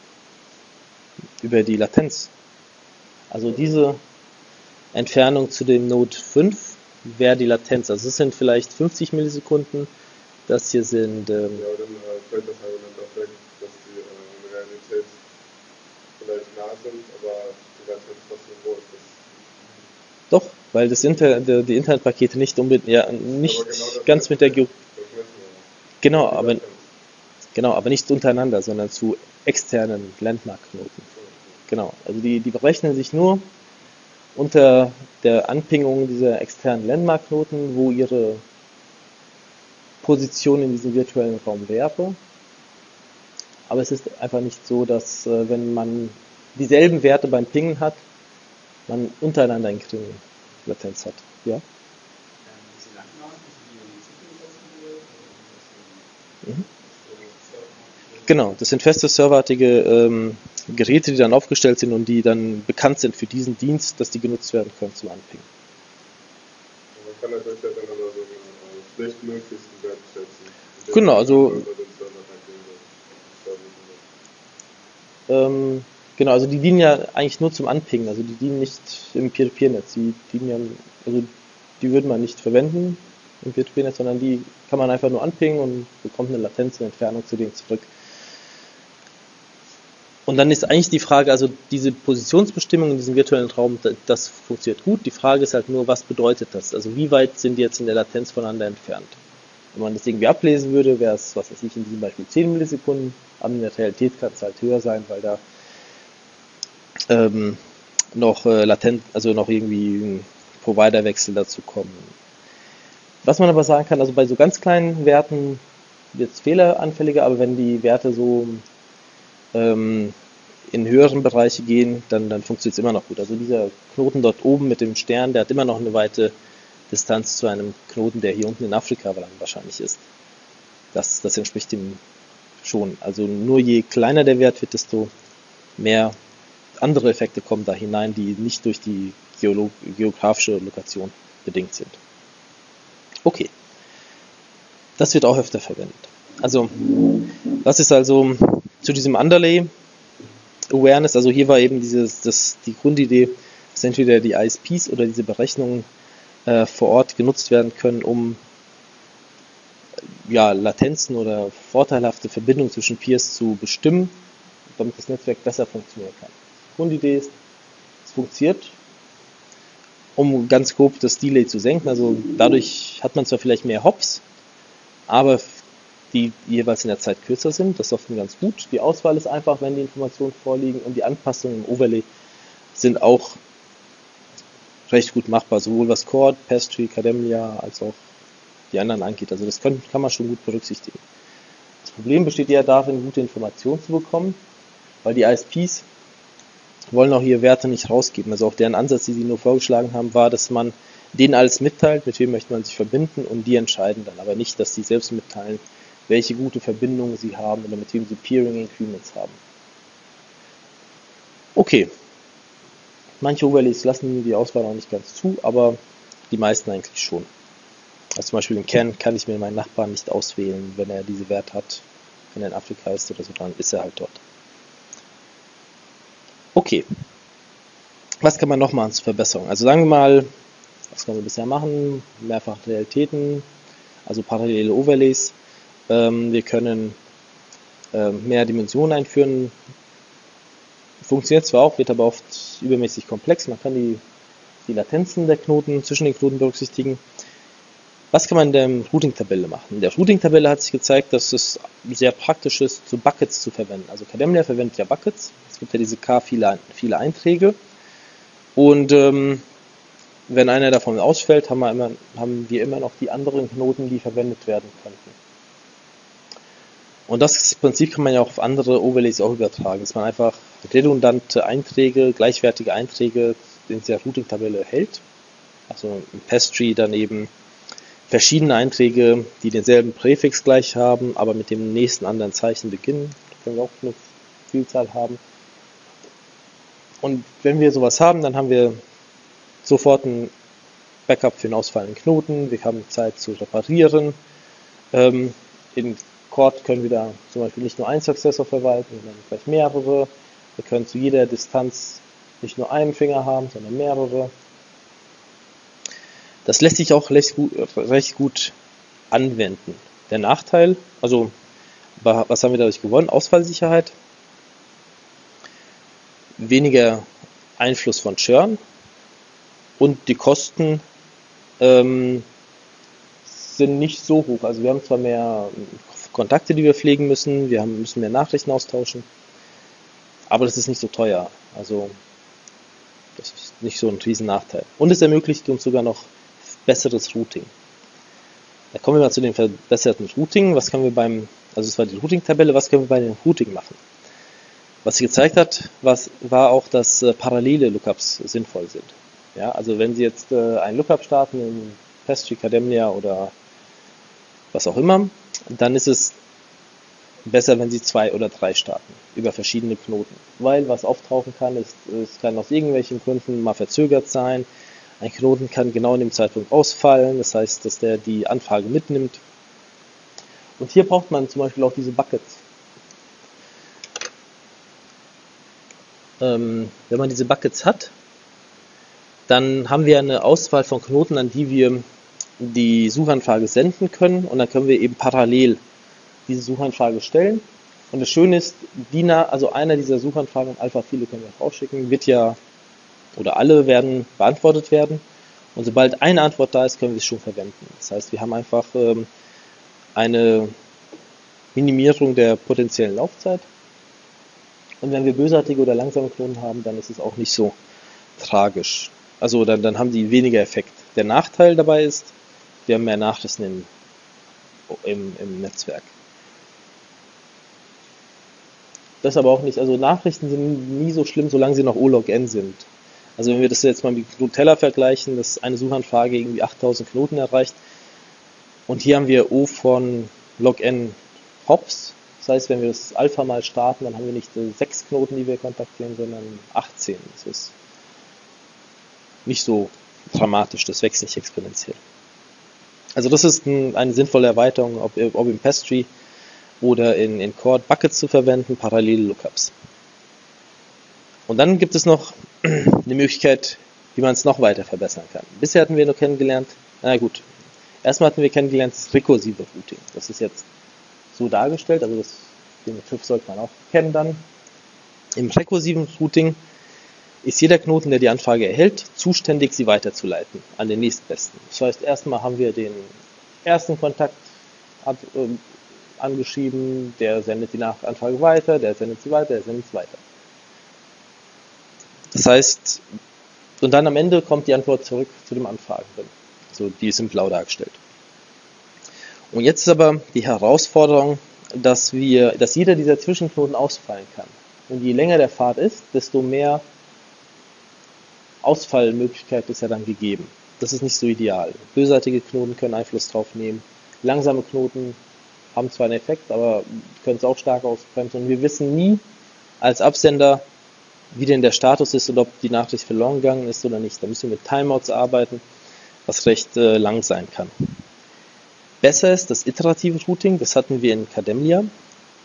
Latenz. Also diese Entfernung zu dem Node 5 wäre die Latenz. Also es sind vielleicht 50 Millisekunden. Das hier sind... ja, dann fällt das Argument auch weg, dass die in Realität vielleicht nah sind, aber die Latenz trotzdem groß ist. Doch, weil die Internetpakete nicht unbedingt, nicht ganz mit der Genau, aber nicht untereinander, sondern zu externen Landmark-Knoten. Genau, also die berechnen sich nur unter der Anpingung dieser externen Landmark-Knoten, wo ihre Position in diesem virtuellen Raum wäre. Aber es ist einfach nicht so, dass wenn man dieselben Werte beim Pingen hat, man untereinander eine geringe Latenz hat. Ja? Mhm. Genau, das sind feste serverartige Geräte, die dann aufgestellt sind und die dann bekannt sind für diesen Dienst, dass die genutzt werden können zum Anpingen. Man kann natürlich dann aber so einen schlechtmöglichsten Wert schätzen. Genau, also die dienen ja eigentlich nur zum Anpingen, also die dienen nicht im Peer-to-Peer-Netz, die würde man nicht verwenden im Peer-to-Peer-Netz, sondern die kann man einfach nur anpingen und bekommt eine Latenz, eine Entfernung zu denen zurück. Und dann ist eigentlich die Frage, also diese Positionsbestimmung in diesem virtuellen Raum, das funktioniert gut. Die Frage ist halt nur, was bedeutet das? Also wie weit sind die jetzt in der Latenz voneinander entfernt? Wenn man das irgendwie ablesen würde, wäre es, was weiß ich, in diesem Beispiel 10 Millisekunden, aber in der Realität kann es halt höher sein, weil da noch noch irgendwie ein Providerwechsel dazu kommen. Was man aber sagen kann, also bei so ganz kleinen Werten wird es fehleranfälliger, aber wenn die Werte so in höheren Bereiche gehen, dann funktioniert es immer noch gut. Also dieser Knoten dort oben mit dem Stern, der hat immer noch eine weite Distanz zu einem Knoten, der hier unten in Afrika wahrscheinlich ist. Das entspricht dem schon. Also nur je kleiner der Wert wird, desto mehr andere Effekte kommen da hinein, die nicht durch die geografische Lokation bedingt sind. Okay, das wird auch öfter verwendet. Also, was ist also zu diesem Underlay Awareness? Also hier war eben die Grundidee, dass entweder die ISPs oder diese Berechnungen vor Ort genutzt werden können, um Latenzen oder vorteilhafte Verbindungen zwischen Peers zu bestimmen, damit das Netzwerk besser funktionieren kann. Die Grundidee ist, es funktioniert, um ganz grob das Delay zu senken. Also dadurch hat man zwar vielleicht mehr Hops, aber die jeweils in der Zeit kürzer sind. Das ist oft ganz gut. Die Auswahl ist einfach, wenn die Informationen vorliegen, und die Anpassungen im Overlay sind auch recht gut machbar, sowohl was Chord, Pastry, Kademlia als auch die anderen angeht. Also das kann man schon gut berücksichtigen. Das Problem besteht eher darin, gute Informationen zu bekommen, weil die ISPs wollen auch ihre Werte nicht rausgeben. Also auch deren Ansatz, die sie nur vorgeschlagen haben, war, dass man denen alles mitteilt, mit wem möchte man sich verbinden, und die entscheiden dann. Aber nicht, dass sie selbst mitteilen, welche gute Verbindungen sie haben oder mit wem sie Peering Agreements haben. Okay. Manche Overlays lassen die Auswahl auch nicht ganz zu, aber die meisten eigentlich schon. Also zum Beispiel im Kern kann ich mir meinen Nachbarn nicht auswählen, wenn er diese Wert hat. Wenn er in Afrika ist oder so, dann ist er halt dort. Okay. Was kann man noch machen zur Verbesserung? Also sagen wir mal, was können wir bisher machen? Mehrfach Realitäten, also parallele Overlays. Wir können mehr Dimensionen einführen. Funktioniert zwar auch, wird aber oft übermäßig komplex. Man kann die Latenzen der Knoten zwischen den Knoten berücksichtigen. Was kann man in der Routing-Tabelle machen? In der Routing-Tabelle hat sich gezeigt, dass es sehr praktisch ist, so Buckets zu verwenden. Also Kademlia verwendet ja Buckets. Es gibt ja diese viele Einträge. Und wenn einer davon ausfällt, haben wir immer noch die anderen Knoten, die verwendet werden könnten. Und das Prinzip kann man ja auch auf andere Overlays auch übertragen, dass man einfach redundante Einträge, gleichwertige Einträge in der Routing-Tabelle hält. Also im Pastry dann eben verschiedene Einträge, die denselben Präfix gleich haben, aber mit dem nächsten anderen Zeichen beginnen. Da können wir auch eine Vielzahl haben. Und wenn wir sowas haben, dann haben wir sofort ein Backup für den ausfallenden Knoten. Wir haben Zeit zu reparieren. In Chord können wir da zum Beispiel nicht nur einen Successor verwalten, sondern vielleicht mehrere. Wir können zu jeder Distanz nicht nur einen Finger haben, sondern mehrere. Das lässt sich auch recht gut anwenden. Der Nachteil, also was haben wir dadurch gewonnen? Ausfallsicherheit, weniger Einfluss von Churn und die Kosten sind nicht so hoch. Also wir haben zwar mehr Kontakte, die wir pflegen müssen, müssen mehr Nachrichten austauschen, aber das ist nicht so teuer. Also das ist nicht so ein riesen Nachteil. Und es ermöglicht uns sogar noch besseres Routing. Da kommen wir mal zu dem verbesserten Routing. Was können wir also es war die Routing-Tabelle, was können wir bei dem Routing machen? Was sie gezeigt hat, war auch, dass parallele Lookups sinnvoll sind. Ja, also wenn Sie jetzt einen Lookup starten in Pastry, Kademlia oder was auch immer, dann ist es besser, wenn Sie 2 oder 3 starten über verschiedene Knoten. Weil was auftauchen kann, es kann aus irgendwelchen Gründen mal verzögert sein. Ein Knoten kann genau in dem Zeitpunkt ausfallen, das heißt, dass der die Anfrage mitnimmt. Und hier braucht man zum Beispiel auch diese Buckets. Wenn man diese Buckets hat, dann haben wir eine Auswahl von Knoten, an die wir die Suchanfrage senden können, und dann können wir eben parallel diese Suchanfrage stellen. Und das Schöne ist, also einer dieser Suchanfragen, Alpha-File können wir rausschicken, oder alle werden beantwortet werden. Und sobald eine Antwort da ist, können wir es schon verwenden. Das heißt, wir haben einfach eine Minimierung der potenziellen Laufzeit. Und wenn wir bösartige oder langsame Knoten haben, dann ist es auch nicht so tragisch. Also dann haben die weniger Effekt. Der Nachteil dabei ist, wir haben mehr Nachrichten im Netzwerk. Das aber auch nicht, also Nachrichten sind nie so schlimm, solange sie noch O-Log-N sind. Also wenn wir das jetzt mal mit Gnutella vergleichen, dass eine Suchanfrage irgendwie 8000 Knoten erreicht, und hier haben wir O von log-n Hops, Das heißt, wenn wir das Alpha mal starten, dann haben wir nicht 6 Knoten, die wir kontaktieren, sondern 18. Das ist nicht so dramatisch, das wächst nicht exponentiell. Also das ist eine sinnvolle Erweiterung, ob im Pastry oder in Chord Buckets zu verwenden, parallele Lookups. Und dann gibt es noch eine Möglichkeit, wie man es noch weiter verbessern kann. Bisher hatten wir nur kennengelernt, erstmal hatten wir kennengelernt das rekursive Routing. Das ist jetzt so dargestellt, also den Begriff sollte man auch kennen dann. Im rekursiven Routing ist jeder Knoten, der die Anfrage erhält, zuständig, sie weiterzuleiten an den nächstbesten. Das heißt, erstmal haben wir den ersten Kontakt angeschrieben, der sendet die Anfrage weiter, der sendet sie weiter, der sendet sie weiter. Das heißt, und dann am Ende kommt die Antwort zurück zu dem Anfragenden. Also die ist in blau dargestellt. Und jetzt ist aber die Herausforderung, dass jeder dieser Zwischenknoten ausfallen kann. Und je länger der Pfad ist, desto mehr Ausfallmöglichkeit ist ja dann gegeben. Das ist nicht so ideal. Bösartige Knoten können Einfluss drauf nehmen. Langsame Knoten haben zwar einen Effekt, aber können es auch stark ausbremsen. Und wir wissen nie als Absender, wie denn der Status ist und ob die Nachricht verloren gegangen ist oder nicht. Da müssen wir mit Timeouts arbeiten, was recht lang sein kann. Besser ist das iterative Routing, das hatten wir in Kademlia. Hat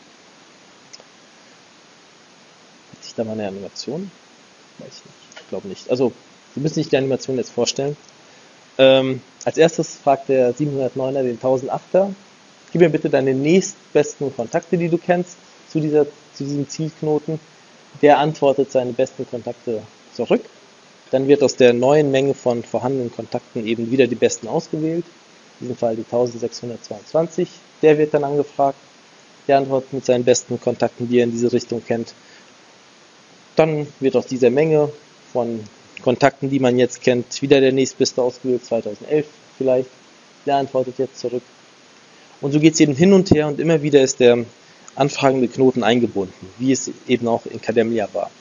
sich da mal eine Animation? Weiß ich nicht, ich glaube nicht. Also, Sie müssen sich die Animation jetzt vorstellen. Als erstes fragt der 709er den 1008er, gib mir bitte deine nächstbesten Kontakte, die du kennst, zu diesem Zielknoten. Der antwortet seine besten Kontakte zurück. Dann wird aus der neuen Menge von vorhandenen Kontakten eben wieder die besten ausgewählt. In diesem Fall die 1622. Der wird dann angefragt. Der antwortet mit seinen besten Kontakten, die er in diese Richtung kennt. Dann wird aus dieser Menge von Kontakten, die man jetzt kennt, wieder der nächstbeste ausgewählt, 2011 vielleicht. Der antwortet jetzt zurück. Und so geht es eben hin und her und immer wieder ist der anfragende Knoten eingebunden, wie es eben auch in Kademlia war.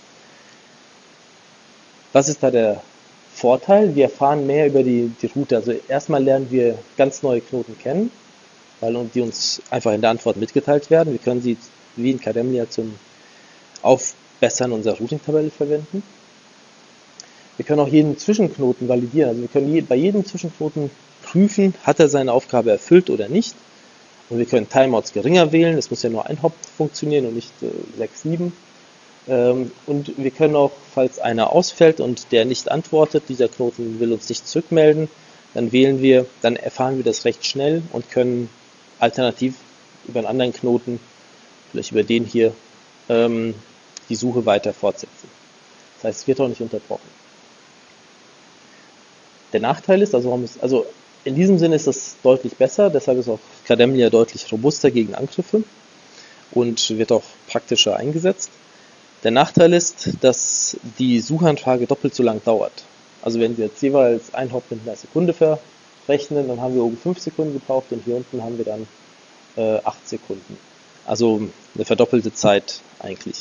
Was ist da der Vorteil? Wir erfahren mehr über die Route. Also erstmal lernen wir ganz neue Knoten kennen, weil die uns einfach in der Antwort mitgeteilt werden. Wir können sie wie in Kademlia zum Aufbessern unserer Routing-Tabelle verwenden. Wir können auch jeden Zwischenknoten validieren. Also wir können bei jedem Zwischenknoten prüfen, hat er seine Aufgabe erfüllt oder nicht. Und wir können Timeouts geringer wählen. Es muss ja nur ein Hop funktionieren und nicht 6, 7. Und wir können auch, falls einer ausfällt und der nicht antwortet, dieser Knoten will uns nicht zurückmelden, dann erfahren wir das recht schnell und können alternativ über einen anderen Knoten, vielleicht über den hier, die Suche weiter fortsetzen. Das heißt, es wird auch nicht unterbrochen. Der Nachteil ist, also in diesem Sinne ist es deutlich besser, deshalb ist auch Kademlia deutlich robuster gegen Angriffe und wird auch praktischer eingesetzt. Der Nachteil ist, dass die Suchanfrage doppelt so lang dauert. Also wenn wir jetzt jeweils ein Hop mit einer Sekunde verrechnen, dann haben wir oben 5 Sekunden gebraucht und hier unten haben wir dann 8 Sekunden. Also eine verdoppelte Zeit eigentlich.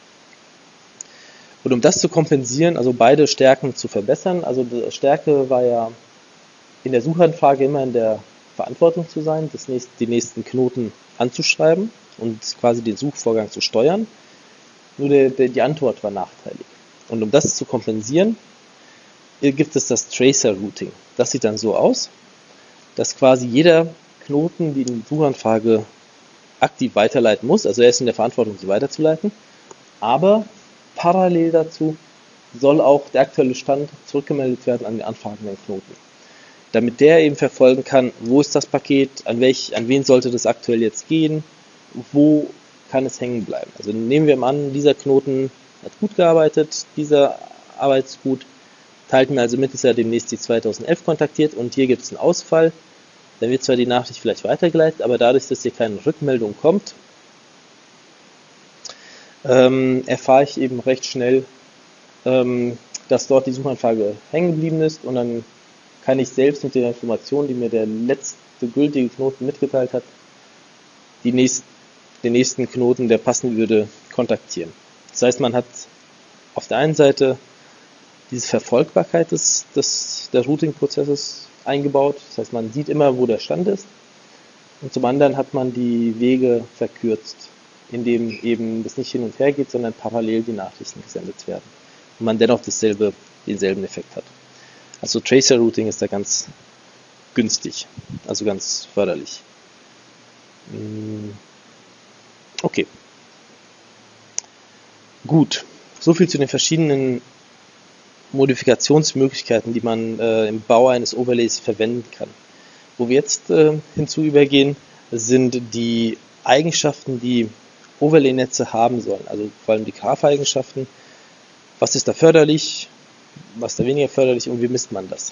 Und um das zu kompensieren, also beide Stärken zu verbessern, also die Stärke war ja in der Suchanfrage immer in der Verantwortung zu sein, die nächsten Knoten anzuschreiben und quasi den Suchvorgang zu steuern. Nur die Antwort war nachteilig. Und um das zu kompensieren, gibt es das Tracer Routing. Das sieht dann so aus, dass quasi jeder Knoten die Suchanfrage aktiv weiterleiten muss, also er ist in der Verantwortung, sie weiterzuleiten, aber parallel dazu soll auch der aktuelle Stand zurückgemeldet werden an den anfragenden Knoten. Damit der eben verfolgen kann, wo ist das Paket, an wen sollte das aktuell jetzt gehen, wo kann es hängen bleiben. Also nehmen wir mal an, dieser Knoten hat gut gearbeitet, dieser arbeitet gut, teilt mir also mit, dass er demnächst die 2011 kontaktiert und hier gibt es einen Ausfall. Dann wird zwar die Nachricht vielleicht weitergeleitet, aber dadurch, dass hier keine Rückmeldung kommt, erfahre ich eben recht schnell, dass dort die Suchanfrage hängen geblieben ist und dann kann ich selbst mit der Information, die mir der letzte gültige Knoten mitgeteilt hat, den nächsten Knoten, der passen würde, kontaktieren. Das heißt, man hat auf der einen Seite diese Verfolgbarkeit der Routing-Prozesses eingebaut. Das heißt, man sieht immer, wo der Stand ist. Und zum anderen hat man die Wege verkürzt. in dem eben das nicht hin und her geht, sondern parallel die Nachrichten gesendet werden und man dennoch denselben Effekt hat. Also Tracer Routing ist da ganz günstig, also ganz förderlich. Okay. Gut, soviel zu den verschiedenen Modifikationsmöglichkeiten, die man im Bau eines Overlays verwenden kann. Wo wir jetzt hinzu übergehen, sind die Eigenschaften, die Overlay-Netze haben sollen, also vor allem die Graph-Eigenschaften. Was ist da förderlich, was da weniger förderlich und wie misst man das?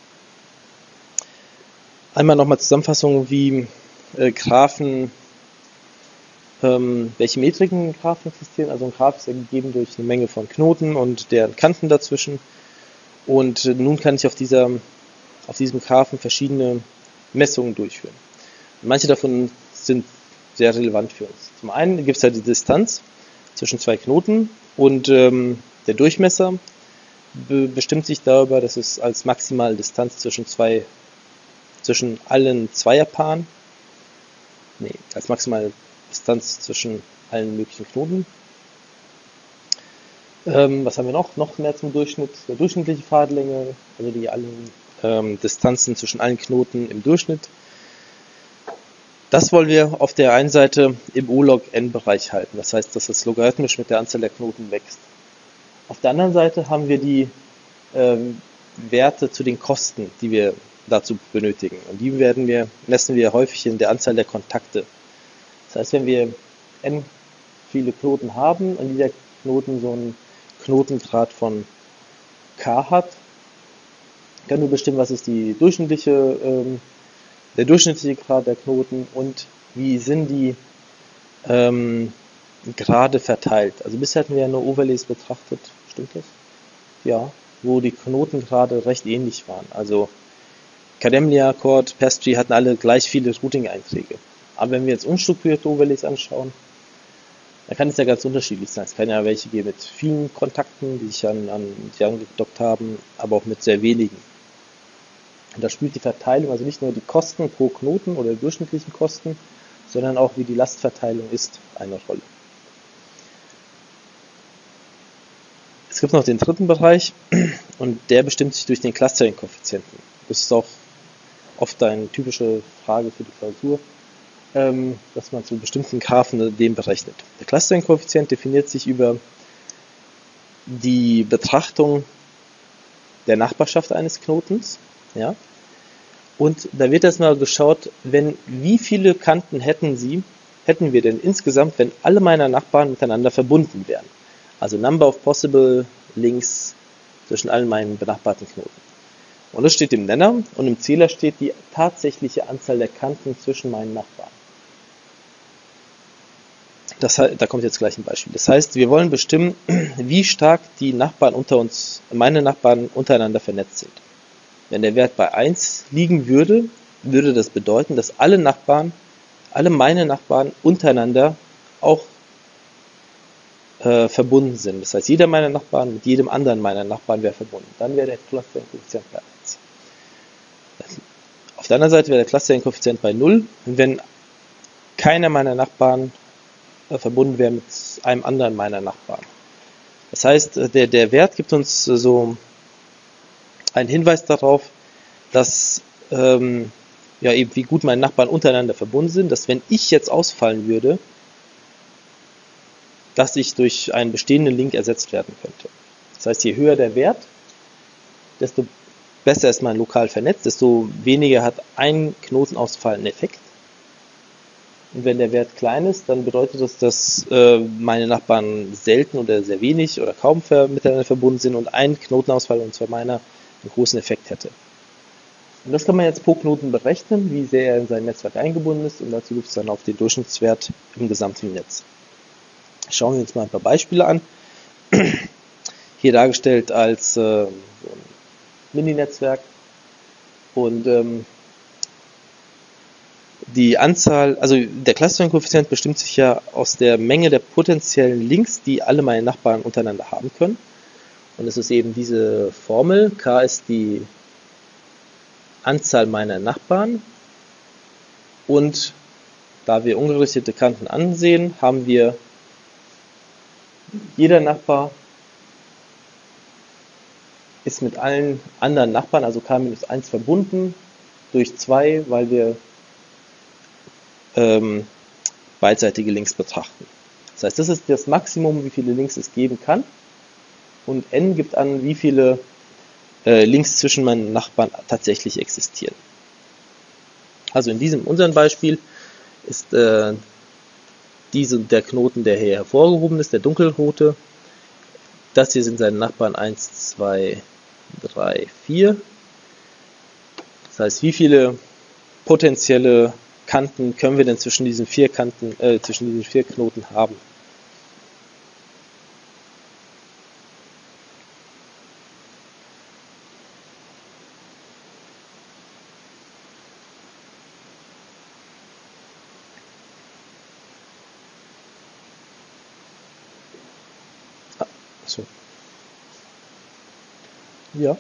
Einmal nochmal Zusammenfassung, wie Graphen, welche Metriken in Graphen existieren. Also ein Graph ist ja gegeben durch eine Menge von Knoten und deren Kanten dazwischen. Und nun kann ich auf diesem Graphen verschiedene Messungen durchführen. Und manche davon sind sehr relevant für uns. Zum einen gibt es ja die Distanz zwischen zwei Knoten und der Durchmesser bestimmt sich darüber, dass es als maximale Distanz zwischen allen Zweierpaaren, als maximale Distanz zwischen allen möglichen Knoten. Was haben wir noch? Noch mehr zum Durchschnitt, der durchschnittliche Pfadlänge, also die allen Distanzen zwischen allen Knoten im Durchschnitt. Das wollen wir auf der einen Seite im O-Log-N-Bereich halten. Das heißt, dass es logarithmisch mit der Anzahl der Knoten wächst. Auf der anderen Seite haben wir die Werte zu den Kosten, die wir dazu benötigen. Und die messen wir häufig in der Anzahl der Kontakte. Das heißt, wenn wir n viele Knoten haben und jeder Knoten so einen Knotengrad von k hat, können wir bestimmen, was ist der durchschnittliche Grad der Knoten und wie sind die Grade verteilt. Also bisher hatten wir ja nur Overlays betrachtet, stimmt das? Ja, wo die Knotengrade recht ähnlich waren. Also Kademlia, Chord, Pastry hatten alle gleich viele Routing-Einträge. Aber wenn wir jetzt unstrukturierte Overlays anschauen, dann kann es ja ganz unterschiedlich sein. Es kann ja welche geben mit vielen Kontakten, die sich angedockt haben, aber auch mit sehr wenigen. Und da spielt die Verteilung, also nicht nur die Kosten pro Knoten oder die durchschnittlichen Kosten, sondern auch wie die Lastverteilung ist, eine Rolle. Es gibt noch den dritten Bereich und der bestimmt sich durch den Clustering-Koeffizienten. Das ist auch oft eine typische Frage für die Klausur, dass man zu bestimmten Graphen den berechnet. Der Clustering-Koeffizient definiert sich über die Betrachtung der Nachbarschaft eines Knotens. Ja? Und da wird erstmal geschaut, wie viele Kanten hätten wir denn insgesamt, wenn alle meiner Nachbarn miteinander verbunden wären. Also Number of Possible Links zwischen allen meinen benachbarten Knoten. Und das steht im Nenner und im Zähler steht die tatsächliche Anzahl der Kanten zwischen meinen Nachbarn. Da kommt jetzt gleich ein Beispiel. Das heißt, wir wollen bestimmen, wie stark die Nachbarn meine Nachbarn untereinander vernetzt sind. Wenn der Wert bei 1 liegen würde, würde das bedeuten, dass alle meine Nachbarn untereinander auch verbunden sind. Das heißt, jeder meiner Nachbarn mit jedem anderen meiner Nachbarn wäre verbunden. Dann wäre der Clustering-Koeffizient bei 1. Auf der anderen Seite wäre der Clustering-Koeffizient bei 0, wenn keiner meiner Nachbarn verbunden wäre mit einem anderen meiner Nachbarn. Das heißt, der Wert gibt uns so einen Hinweis darauf, dass eben wie gut meine Nachbarn untereinander verbunden sind, dass wenn ich jetzt ausfallen würde, dass ich durch einen bestehenden Link ersetzt werden könnte. Das heißt, je höher der Wert, desto besser ist man lokal vernetzt, desto weniger hat ein Knotenausfall einen Effekt. Und wenn der Wert klein ist, dann bedeutet das, dass meine Nachbarn selten oder sehr wenig oder kaum miteinander verbunden sind und ein Knotenausfall, und zwar meiner, einen großen Effekt hätte. Und das kann man jetzt pro Knoten berechnen, wie sehr er in sein Netzwerk eingebunden ist, und dazu gibt es dann auf den Durchschnittswert im gesamten Netz. Schauen wir uns mal ein paar Beispiele an. Hier dargestellt als so ein Mini-Netzwerk. Und die Anzahl, also der Clustering-Koeffizient bestimmt sich ja aus der Menge der potenziellen Links, die alle meine Nachbarn untereinander haben können. Und es ist eben diese Formel, K ist die Anzahl meiner Nachbarn und da wir ungerichtete Kanten ansehen, haben wir jeder Nachbar ist mit allen anderen Nachbarn, also k-1 verbunden durch 2, weil wir beidseitige Links betrachten. Das heißt, das ist das Maximum, wie viele Links es geben kann. Und n gibt an, wie viele Links zwischen meinen Nachbarn tatsächlich existieren. Also in unserem Beispiel ist der Knoten, der hier hervorgehoben ist, der dunkelrote. Das hier sind seine Nachbarn 1, 2, 3, 4. Das heißt, wie viele potenzielle Kanten können wir denn zwischen diesen 4 Knoten haben? So. Ja.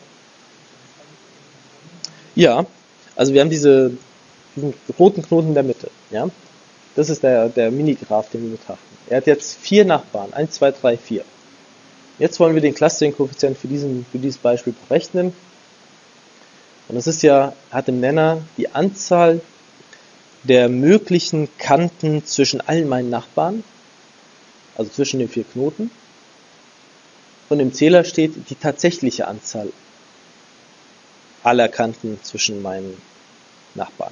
Ja, also wir haben diesen roten Knoten in der Mitte. Ja? Das ist der Minigraph, den wir betrachten. Er hat jetzt 4 Nachbarn, 1, 2, 3, 4. Jetzt wollen wir den Clustering-Koeffizient für dieses Beispiel berechnen. Und das ist hat im Nenner die Anzahl der möglichen Kanten zwischen allen meinen Nachbarn, also zwischen den 4 Knoten. Und im Zähler steht die tatsächliche Anzahl aller Kanten zwischen meinen Nachbarn.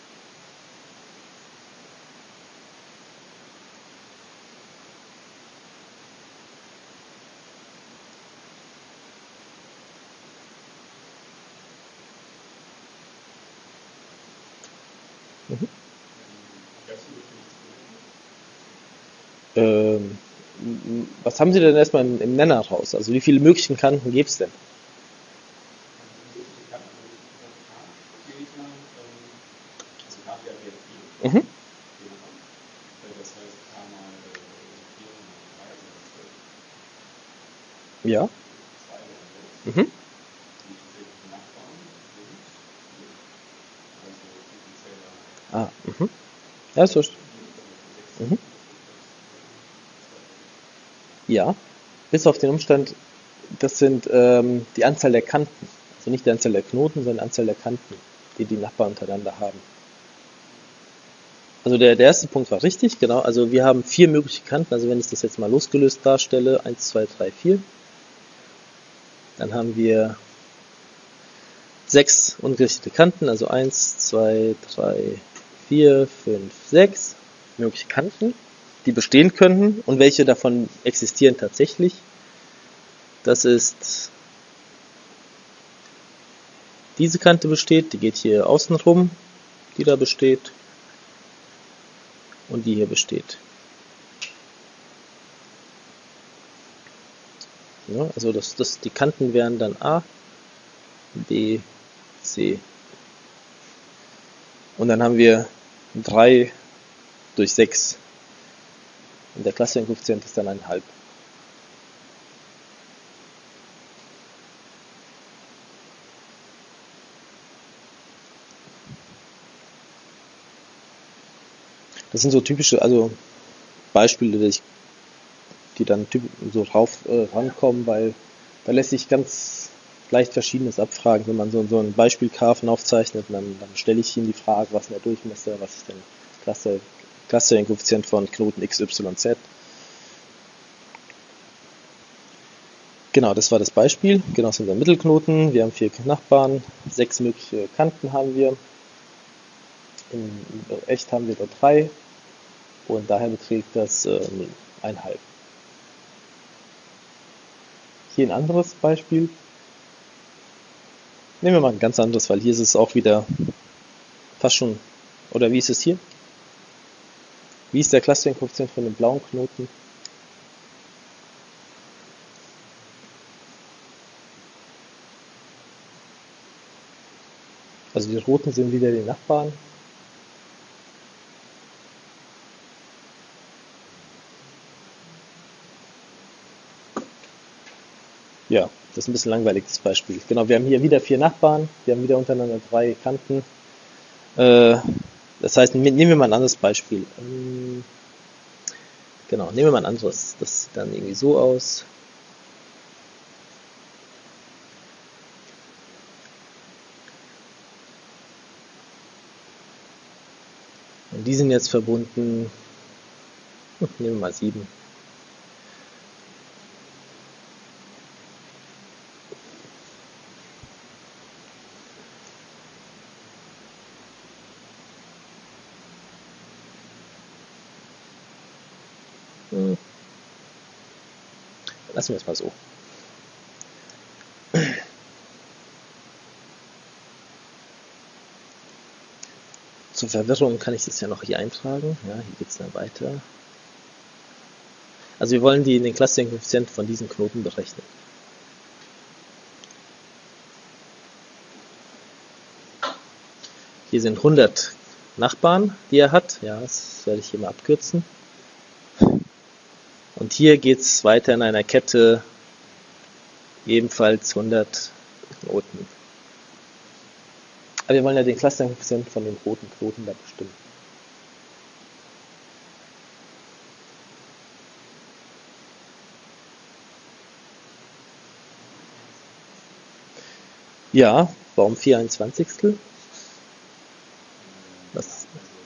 Was haben Sie denn erstmal im Nenner raus? Also wie viele möglichen Kanten gibt es denn? Mhm. Ja. Mhm. Mhm. Ja, so. Mhm. Ja, bis auf den Umstand, das sind die Anzahl der Kanten. Also nicht die Anzahl der Knoten, sondern die Anzahl der Kanten, die die Nachbarn untereinander haben. Also der erste Punkt war richtig, genau. Also wir haben 4 mögliche Kanten. Also wenn ich das jetzt mal losgelöst darstelle, 1, 2, 3, 4, dann haben wir 6 ungerichtete Kanten, also 1, 2, 3, 4, 5, 6 mögliche Kanten, die bestehen könnten. Und welche davon existieren tatsächlich? Das ist diese Kante besteht, die geht hier außen rum, die da besteht. Und die hier besteht. Ja, also die Kanten wären dann A, B, C. Und dann haben wir 3 durch 6. Und der Clustering-Koeffizient ist dann 1,5. Das sind so typische, also Beispiele, die dann so rankommen, weil da lässt sich ganz leicht Verschiedenes abfragen, wenn man so einen Beispielgraphen aufzeichnet, und dann stelle ich Ihnen die Frage, was ist der Durchmesser, was ist denn Clustering-Koeffizient von Knoten x, y, z. Genau, das war das Beispiel. Genau, das sind der Mittelknoten. Wir haben 4 Nachbarn, 6 mögliche Kanten haben wir. In echt haben wir da 3 und daher beträgt das 1,5. Hier ein anderes Beispiel. Nehmen wir mal ein ganz anderes, weil hier ist es auch wieder fast schon, oder wie ist es hier? Wie ist der Clustering-Koeffizient von dem blauen Knoten? Also die roten sind wieder die Nachbarn. Ja, das ist ein bisschen langweilig, das Beispiel. Genau, wir haben hier wieder 4 Nachbarn, wir haben wieder untereinander 3 Kanten. Das heißt, nehmen wir mal ein anderes Beispiel. Genau, nehmen wir mal ein anderes. Das sieht dann irgendwie so aus. Und die sind jetzt verbunden. Nehmen wir mal 7. Lassen wir es mal so. Zur Verwirrung kann ich das ja noch hier eintragen. Ja, hier geht es dann weiter. Also wir wollen den Clustering-Koeffizient von diesen Knoten berechnen. Hier sind 100 Nachbarn, die er hat. Ja, das werde ich hier mal abkürzen. Und hier geht es weiter in einer Kette, ebenfalls 100 Knoten. Aber wir wollen ja den Clustering-Koeffizient von den roten Knoten da bestimmen. Ja, warum 4/21? Was?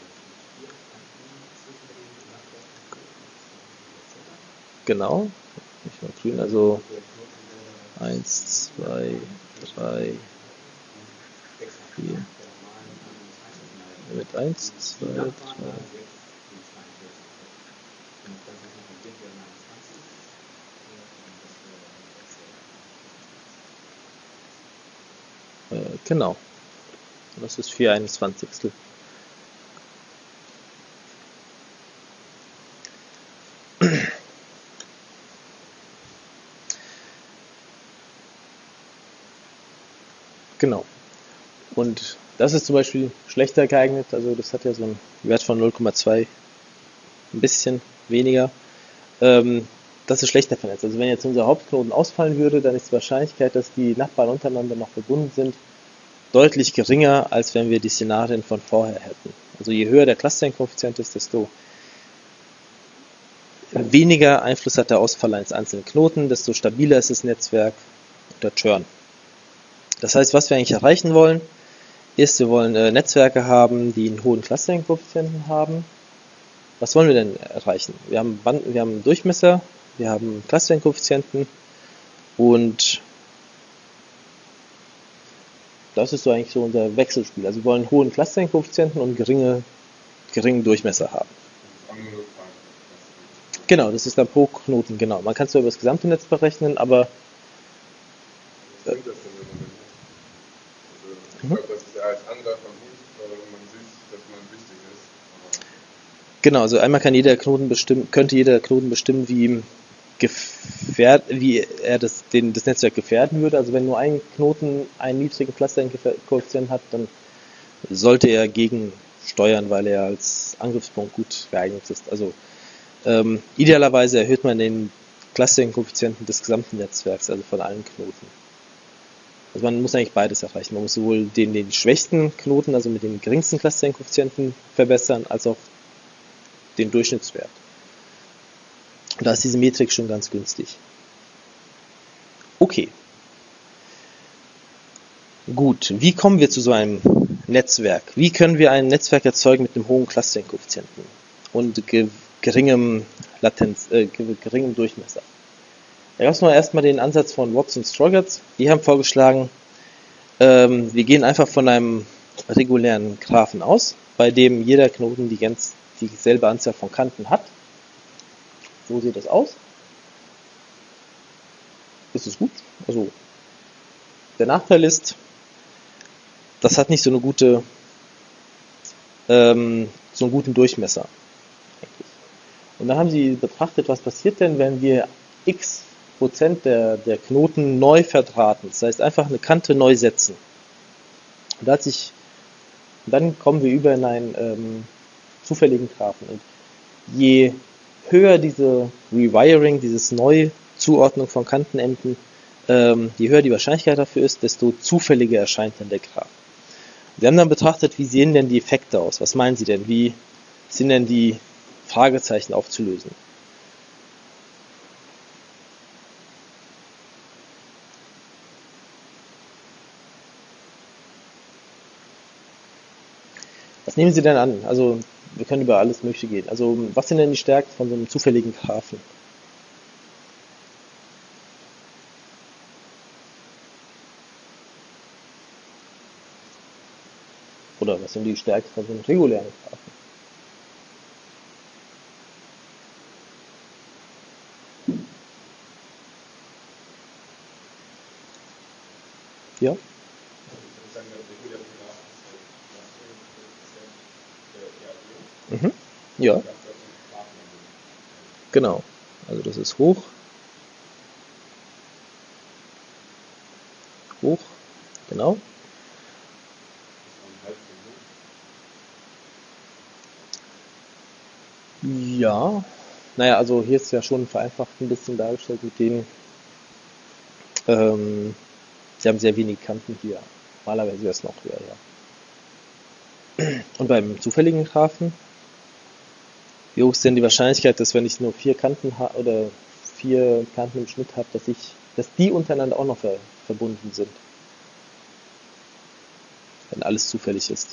Genau, nicht mal grün, also 1, 2, 3, 4. Mit 1, 2, 3. Genau. Das ist 4/21. Genau. Und das ist zum Beispiel schlechter geeignet, also das hat ja so einen Wert von 0,2, ein bisschen weniger. Das ist schlechter vernetzt. Also wenn jetzt unser Hauptknoten ausfallen würde, dann ist die Wahrscheinlichkeit, dass die Nachbarn untereinander noch verbunden sind, deutlich geringer, als wenn wir die Szenarien von vorher hätten. Also je höher der Clustering-Koeffizient ist, desto weniger Einfluss hat der Ausfall eines einzelnen Knoten, desto stabiler ist das Netzwerk unter Churn. Das heißt, was wir eigentlich erreichen wollen, ist, wir wollen Netzwerke haben, die einen hohen Clustering-Koeffizienten haben. Was wollen wir denn erreichen? Wir haben Durchmesser, wir haben Clustering-Koeffizienten und das ist so eigentlich so unser Wechselspiel. Also wir wollen einen hohen Clustering-Koeffizienten und geringen Durchmesser haben. Genau, das ist dann pro Knoten, genau. Man kann es zwar über das gesamte Netz berechnen, aber Was bringt das denn, wenn man das? Also, das ist ja als Angreifer gut, weil man sieht, dass man wichtig ist. Aber genau, also einmal könnte jeder Knoten bestimmen, wie er das Netzwerk gefährden würde. Also wenn nur ein Knoten einen niedrigen Clustering-Koeffizient hat, dann sollte er gegen steuern, weil er als Angriffspunkt gut geeignet ist. Also idealerweise erhöht man den Clustering-Koeffizienten des gesamten Netzwerks, also von allen Knoten. Also man muss eigentlich beides erreichen. Man muss sowohl den schwächsten Knoten, also mit den geringsten Clustering-Koeffizienten verbessern, als auch den Durchschnittswert. Und da ist diese Metrik schon ganz günstig. Okay. Gut, wie kommen wir zu so einem Netzwerk? Wie können wir ein Netzwerk erzeugen mit einem hohen Clustering-Koeffizienten und geringem Durchmesser? Da gab es mal erstmal den Ansatz von Watts und Strogatz. Die haben vorgeschlagen, wir gehen einfach von einem regulären Graphen aus, bei dem jeder Knoten dieselbe Anzahl von Kanten hat. So sieht das aus. Ist es gut? Also der Nachteil ist, das hat nicht so einen guten Durchmesser. Und dann haben sie betrachtet, was passiert denn, wenn wir x% der Knoten neu verdrahten. Das heißt, einfach eine Kante neu setzen. Und dann kommen wir über in einen zufälligen Graphen. Und je höher diese Rewiring, dieses Neuzuordnung von Kantenenden, je höher die Wahrscheinlichkeit dafür ist, desto zufälliger erscheint dann der Graph. Wir haben dann betrachtet, wie sehen denn die Effekte aus? Was meinen Sie denn? Wie sind denn die Fragezeichen aufzulösen? Was nehmen Sie denn an? Also, wir können über alles Mögliche gehen. Also, was sind denn die Stärken von so einem zufälligen Graphen? Oder was sind die Stärken von so einem regulären Graphen? Ja? Also ich würde sagen, der reguläre Graph ist der Mhm. Ja, das ist Graphen. genau. Also das ist hoch, hoch, genau. Ja, naja, also hier ist ja schon vereinfacht ein bisschen dargestellt mit dem, sie haben sehr wenig Kanten hier. Normalerweise wäre es noch höher, ja. Und beim zufälligen Graphen, wie hoch ist denn die Wahrscheinlichkeit, dass wenn ich nur 4 Kanten oder 4 Kanten im Schnitt habe, dass die untereinander auch noch verbunden sind, wenn alles zufällig ist?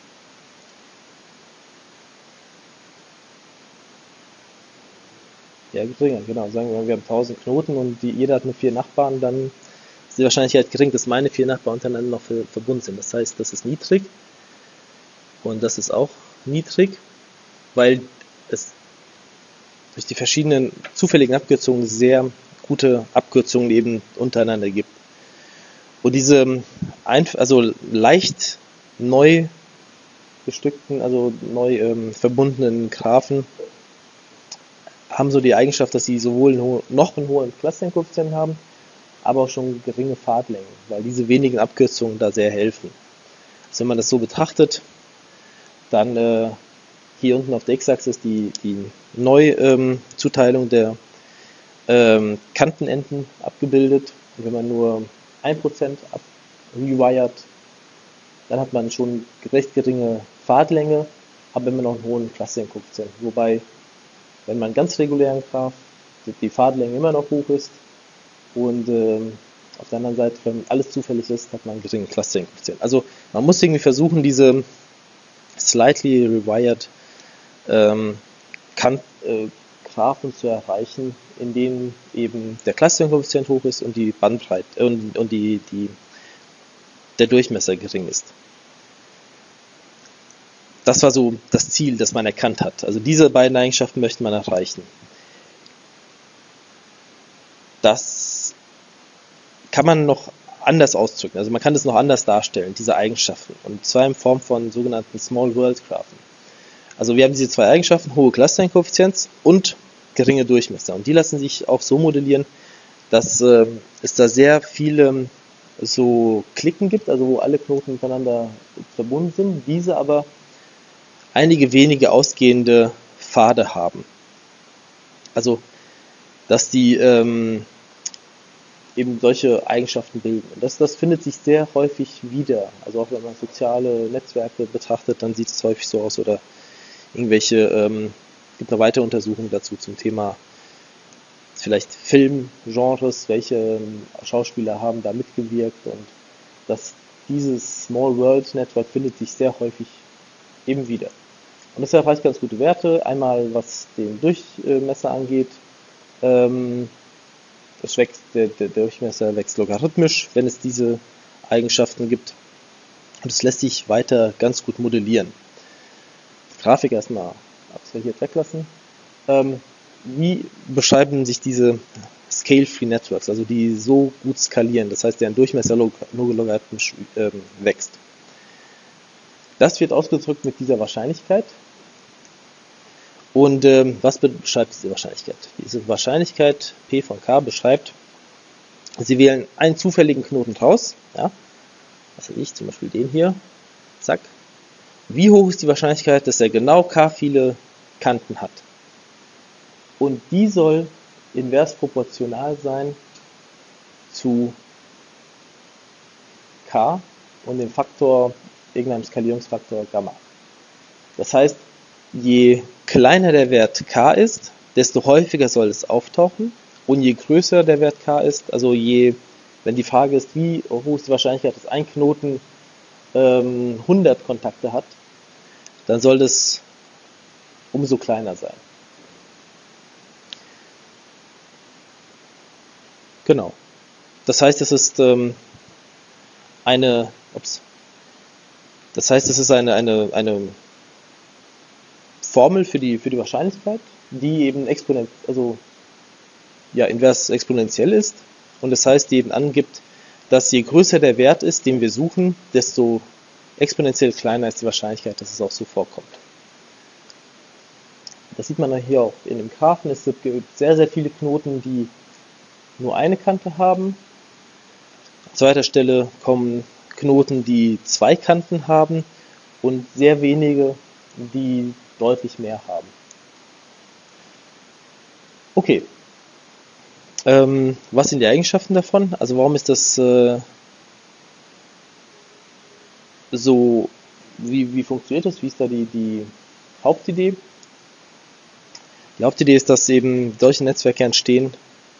Ja, geringer, genau. Sagen wir mal, wir haben 1000 Knoten und jeder hat nur 4 Nachbarn, dann ist die Wahrscheinlichkeit gering, dass meine 4 Nachbarn untereinander noch verbunden sind. Das heißt, das ist niedrig und das ist auch niedrig, weil es durch die verschiedenen zufälligen Abkürzungen sehr gute Abkürzungen eben untereinander gibt. Und diese also leicht neu bestückten, also neu verbundenen Graphen haben so die Eigenschaft, dass sie sowohl noch einen hohen Clustering-Koeffizient haben, aber auch schon geringe Pfadlängen, weil diese wenigen Abkürzungen da sehr helfen. Also wenn man das so betrachtet, dann hier unten auf der X-Achse ist die Neuzuteilung der Kantenenden abgebildet. Und wenn man nur 1% rewired, dann hat man schon recht geringe Pfadlänge, aber immer noch einen hohen Clustering-Koeffizient. Wobei, wenn man ganz regulären Graph, die Pfadlänge immer noch hoch ist und auf der anderen Seite, wenn alles zufällig ist, hat man einen geringen Clustering-Koeffizient. Also man muss irgendwie versuchen, diese slightly rewired Graphen zu erreichen, in denen eben der Clustering-Koeffizient hoch ist und die Bandbreite und der Durchmesser gering ist. Das war so das Ziel, das man erkannt hat. Also diese beiden Eigenschaften möchte man erreichen. Das kann man noch anders ausdrücken. Also man kann das noch anders darstellen, diese Eigenschaften. Und zwar in Form von sogenannten Small World Graphen. Also wir haben diese zwei Eigenschaften, hohe Clustering-Koeffizienz und geringe Durchmesser. Und die lassen sich auch so modellieren, dass es da sehr viele so Klicken gibt, also wo alle Knoten miteinander verbunden sind, diese aber einige wenige ausgehende Pfade haben. Also, dass die eben solche Eigenschaften bilden. Und das findet sich sehr häufig wieder. Also auch wenn man soziale Netzwerke betrachtet, dann sieht es häufig so aus. Oder irgendwelche, gibt noch weitere Untersuchungen dazu zum Thema vielleicht Filmgenres, welche Schauspieler haben da mitgewirkt. Und dass dieses Small World Network findet sich sehr häufig eben wieder. Und das erreicht ganz gute Werte. Einmal was den Durchmesser angeht. Der Durchmesser wächst logarithmisch, wenn es diese Eigenschaften gibt. Und es lässt sich weiter ganz gut modellieren. Grafik erstmal abstrahiert weglassen. Wie beschreiben sich diese Scale-Free Networks, also die so gut skalieren, das heißt, deren Durchmesser logarithmisch wächst? Das wird ausgedrückt mit dieser Wahrscheinlichkeit. Und was beschreibt diese Wahrscheinlichkeit? Diese Wahrscheinlichkeit P von K beschreibt, Sie wählen einen zufälligen Knoten raus, ja, was weiß ich, zum Beispiel den hier, zack. Wie hoch ist die Wahrscheinlichkeit, dass er genau K viele Kanten hat? Und die soll invers proportional sein zu K und dem Faktor irgendeinem Skalierungsfaktor Gamma. Das heißt, je kleiner der Wert k ist, desto häufiger soll es auftauchen. Und je größer der Wert k ist, also wenn die Frage ist, wie hoch ist die Wahrscheinlichkeit, dass ein Knoten 100 Kontakte hat, dann soll das umso kleiner sein. Genau. Das heißt, es ist eine Formel für die Wahrscheinlichkeit, die eben invers exponentiell ist. Und das heißt, die eben angibt, dass je größer der Wert ist, den wir suchen, desto exponentiell kleiner ist die Wahrscheinlichkeit, dass es auch so vorkommt. Das sieht man hier auch in dem Graphen. Es gibt sehr, sehr viele Knoten, die nur eine Kante haben. An zweiter Stelle kommen Knoten, die zwei Kanten haben und sehr wenige, die deutlich mehr haben. Okay. Was sind die Eigenschaften davon? Also warum ist das so, wie funktioniert das? Wie ist da die Hauptidee? Die Hauptidee ist, dass eben solche Netzwerke entstehen,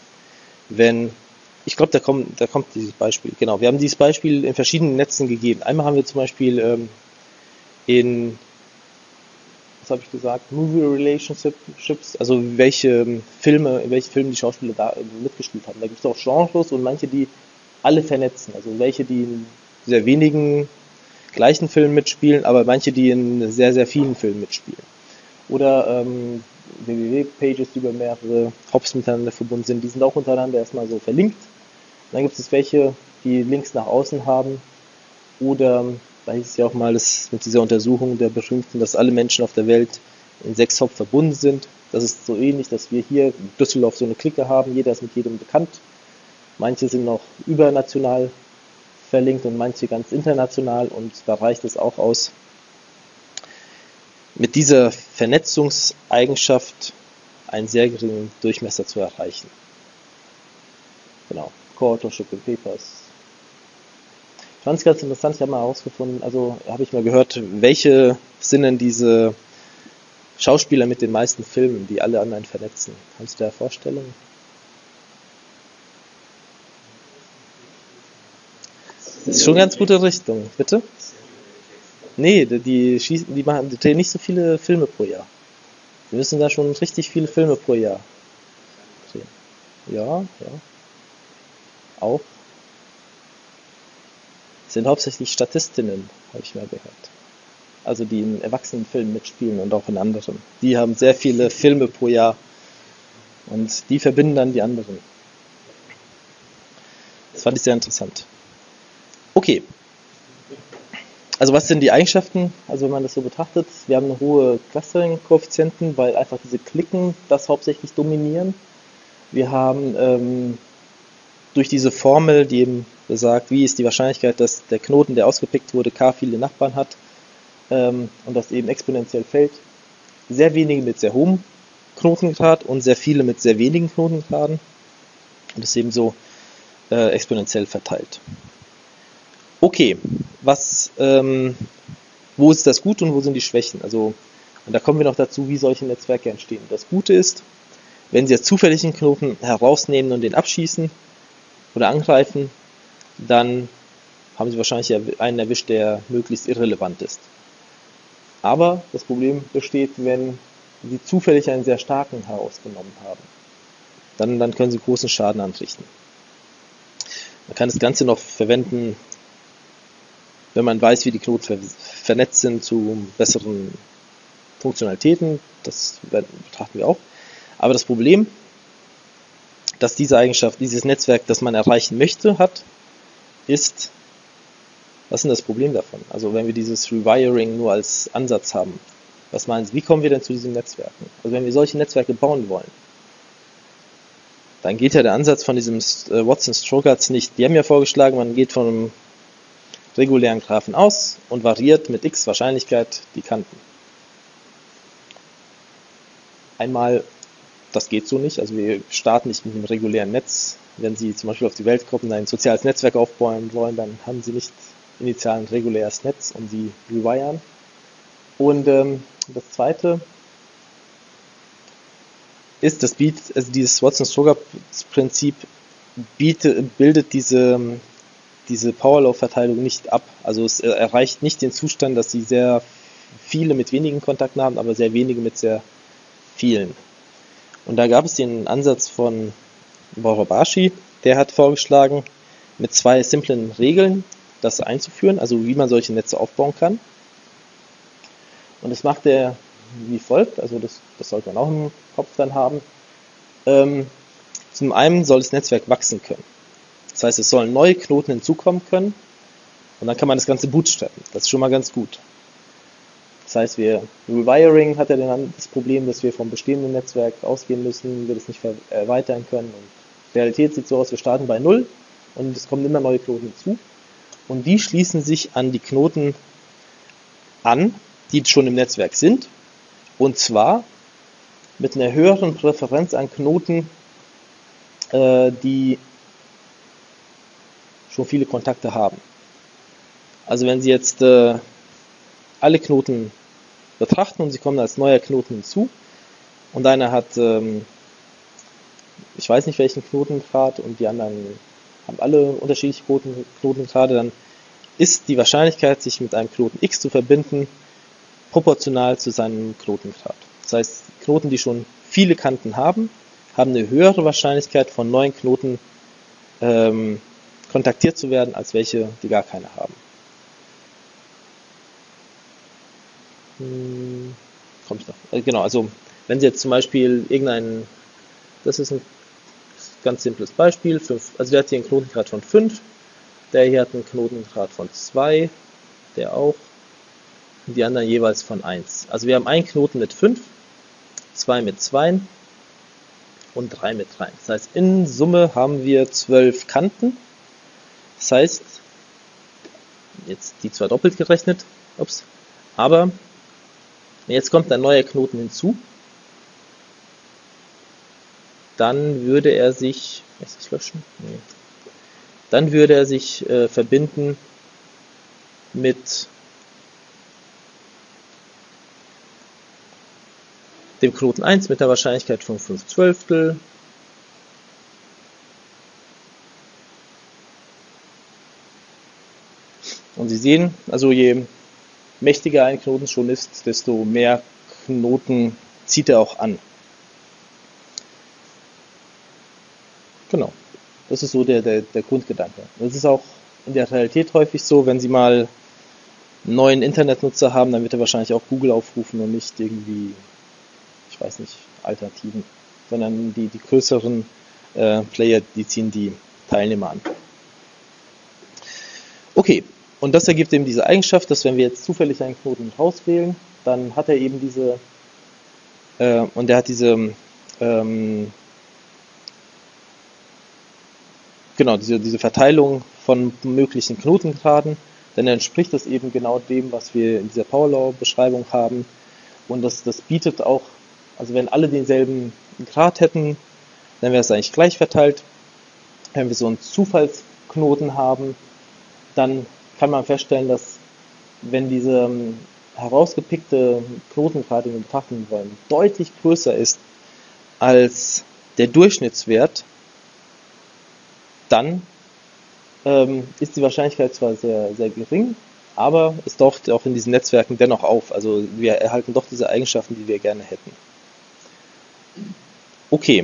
ich glaube, da kommt dieses Beispiel. Genau, wir haben dieses Beispiel in verschiedenen Netzen gegeben. Einmal haben wir zum Beispiel was habe ich gesagt, Movie Relationships, also in welche Filme die Schauspieler da mitgespielt haben. Da gibt es auch Genres und manche, die alle vernetzen, also welche, die in sehr wenigen gleichen Filmen mitspielen, aber manche, die in sehr, sehr vielen Filmen mitspielen. Oder www-Pages, die über mehrere Hops miteinander verbunden sind, die sind auch untereinander erstmal so verlinkt. Und dann gibt es welche, die Links nach außen haben. Oder, da hieß es ja auch mal, mit dieser Untersuchung der Berühmten, dass alle Menschen auf der Welt in 6 Hop verbunden sind. Das ist so ähnlich, dass wir hier in Düsseldorf so eine Clique haben, jeder ist mit jedem bekannt. Manche sind noch übernational verlinkt und manche ganz international, und da reicht es auch aus, mit dieser Vernetzungseigenschaft einen sehr geringen Durchmesser zu erreichen. Genau, Co-Authorship in Papers. Ich fand es ganz interessant, ich habe mal herausgefunden, habe ich mal gehört, welche sind denn diese Schauspieler mit den meisten Filmen, die alle anderen vernetzen. Kannst du dir Vorstellungen? Das ist schon eine ganz gute Richtung, bitte? Nee, die drehen nicht so viele Filme pro Jahr. Die müssen da schon richtig viele Filme pro Jahr drehen. Ja. Auch. Das sind hauptsächlich Statistinnen, habe ich mal gehört. Also die in Erwachsenenfilmen mitspielen und auch in anderen. Die haben sehr viele Filme pro Jahr und die verbinden dann die anderen. Das fand ich sehr interessant. Okay. Also was sind die Eigenschaften? Also wenn man das so betrachtet, wir haben eine hohe Clustering-Koeffizienten, weil einfach diese Klicken das hauptsächlich dominieren. Wir haben durch diese Formel, die eben besagt, wie ist die Wahrscheinlichkeit, dass der Knoten, der ausgepickt wurde, k viele Nachbarn hat und das eben exponentiell fällt, sehr wenige mit sehr hohem Knotengrad und sehr viele mit sehr wenigen Knotengraden, und das eben so exponentiell verteilt. Okay, wo ist das Gute und wo sind die Schwächen? Und da kommen wir noch dazu, wie solche Netzwerke entstehen. Das Gute ist, wenn Sie jetzt zufällig einen Knoten herausnehmen und den abschießen oder angreifen, dann haben Sie wahrscheinlich einen erwischt, der möglichst irrelevant ist. Aber das Problem besteht, wenn Sie zufällig einen sehr starken herausgenommen haben. Dann können Sie großen Schaden anrichten. Man kann das Ganze noch verwenden, wenn man weiß, wie die Knoten vernetzt sind, zu besseren Funktionalitäten. Das betrachten wir auch. Aber das Problem, dass diese Eigenschaft, dieses Netzwerk, das man erreichen möchte, hat, ist, was ist denn das Problem davon? Also wenn wir dieses Rewiring nur als Ansatz haben, was meinen Sie, wie kommen wir denn zu diesen Netzwerken? Also wenn wir solche Netzwerke bauen wollen, dann geht ja der Ansatz von diesem Watson-Strogatz nicht. Die haben ja vorgeschlagen, man geht von einem regulären Graphen aus und variiert mit x Wahrscheinlichkeit die Kanten. Einmal, das geht so nicht, also wir starten nicht mit einem regulären Netz. Wenn Sie zum Beispiel auf die Welt kommen, ein soziales Netzwerk aufbauen wollen, dann haben Sie nicht initial ein reguläres Netz und sie rewiren. Und das zweite ist, also dieses Watson-Stroger-Prinzip bildet diese Power-Law-Verteilung nicht ab. Also es erreicht nicht den Zustand, dass sie sehr viele mit wenigen Kontakten haben, aber sehr wenige mit sehr vielen. Und da gab es den Ansatz von Borobashi, der hat vorgeschlagen, mit 2 simplen Regeln das einzuführen, also wie man solche Netze aufbauen kann. Und das macht er wie folgt, also das sollte man auch im Kopf dann haben. Zum einen soll das Netzwerk wachsen können. Das heißt, es sollen neue Knoten hinzukommen können und dann kann man das Ganze bootstrappen. Das ist schon mal ganz gut. Das heißt, Rewiring hat ja dann das Problem, dass wir vom bestehenden Netzwerk ausgehen müssen, wir das nicht erweitern können. Und Realität sieht so aus, wir starten bei 0 und es kommen immer neue Knoten hinzu. Und die schließen sich an die Knoten an, die schon im Netzwerk sind. Und zwar mit einer höheren Präferenz an Knoten, die schon viele Kontakte haben. Also wenn Sie jetzt alle Knoten betrachten und Sie kommen als neuer Knoten hinzu und einer hat, ich weiß nicht welchen Knotengrad und die anderen haben alle unterschiedliche Knotengrade, dann ist die Wahrscheinlichkeit, sich mit einem Knoten X zu verbinden, proportional zu seinem Knotengrad. Das heißt, Knoten, die schon viele Kanten haben eine höhere Wahrscheinlichkeit, von neuen Knoten kontaktiert zu werden, als welche, die gar keine haben. Komme ich noch? Genau, also wenn Sie jetzt zum Beispiel das ist ein ganz simples Beispiel, also der hat hier einen Knotengrad von 5, der hier hat einen Knotengrad von 2, der auch, und die anderen jeweils von 1. Also wir haben einen Knoten mit 5, 2 mit 2 und 3 mit 3. Das heißt, in Summe haben wir 12 Kanten. Das heißt, jetzt die zwar doppelt gerechnet, aber jetzt kommt ein neuer Knoten hinzu, dann würde er sich, verbinden mit dem Knoten 1 mit der Wahrscheinlichkeit von 5/12. Und Sie sehen, also je mächtiger ein Knoten schon ist, desto mehr Knoten zieht er auch an. Genau, das ist so der Grundgedanke. Das ist auch in der Realität häufig so, wenn Sie mal einen neuen Internetnutzer haben, dann wird er wahrscheinlich auch Google aufrufen und nicht irgendwie, ich weiß nicht, Alternativen, sondern die größeren Player, die ziehen die Teilnehmer an. Okay, und das ergibt eben diese Eigenschaft, dass wenn wir jetzt zufällig einen Knoten rauswählen, dann hat er eben diese diese Verteilung von möglichen Knotengraden, dann entspricht das eben genau dem, was wir in dieser Power Law Beschreibung haben. Und das bietet auch, also wenn alle denselben Grad hätten, dann wäre es eigentlich gleich verteilt. Wenn wir so einen Zufallsknoten haben, dann kann man feststellen, dass wenn diese herausgepickte Knotengrad, den wir betrachten wollen, deutlich größer ist als der Durchschnittswert, dann ist die Wahrscheinlichkeit zwar sehr, sehr gering, aber es taucht auch in diesen Netzwerken dennoch auf. Also wir erhalten doch diese Eigenschaften, die wir gerne hätten. Okay.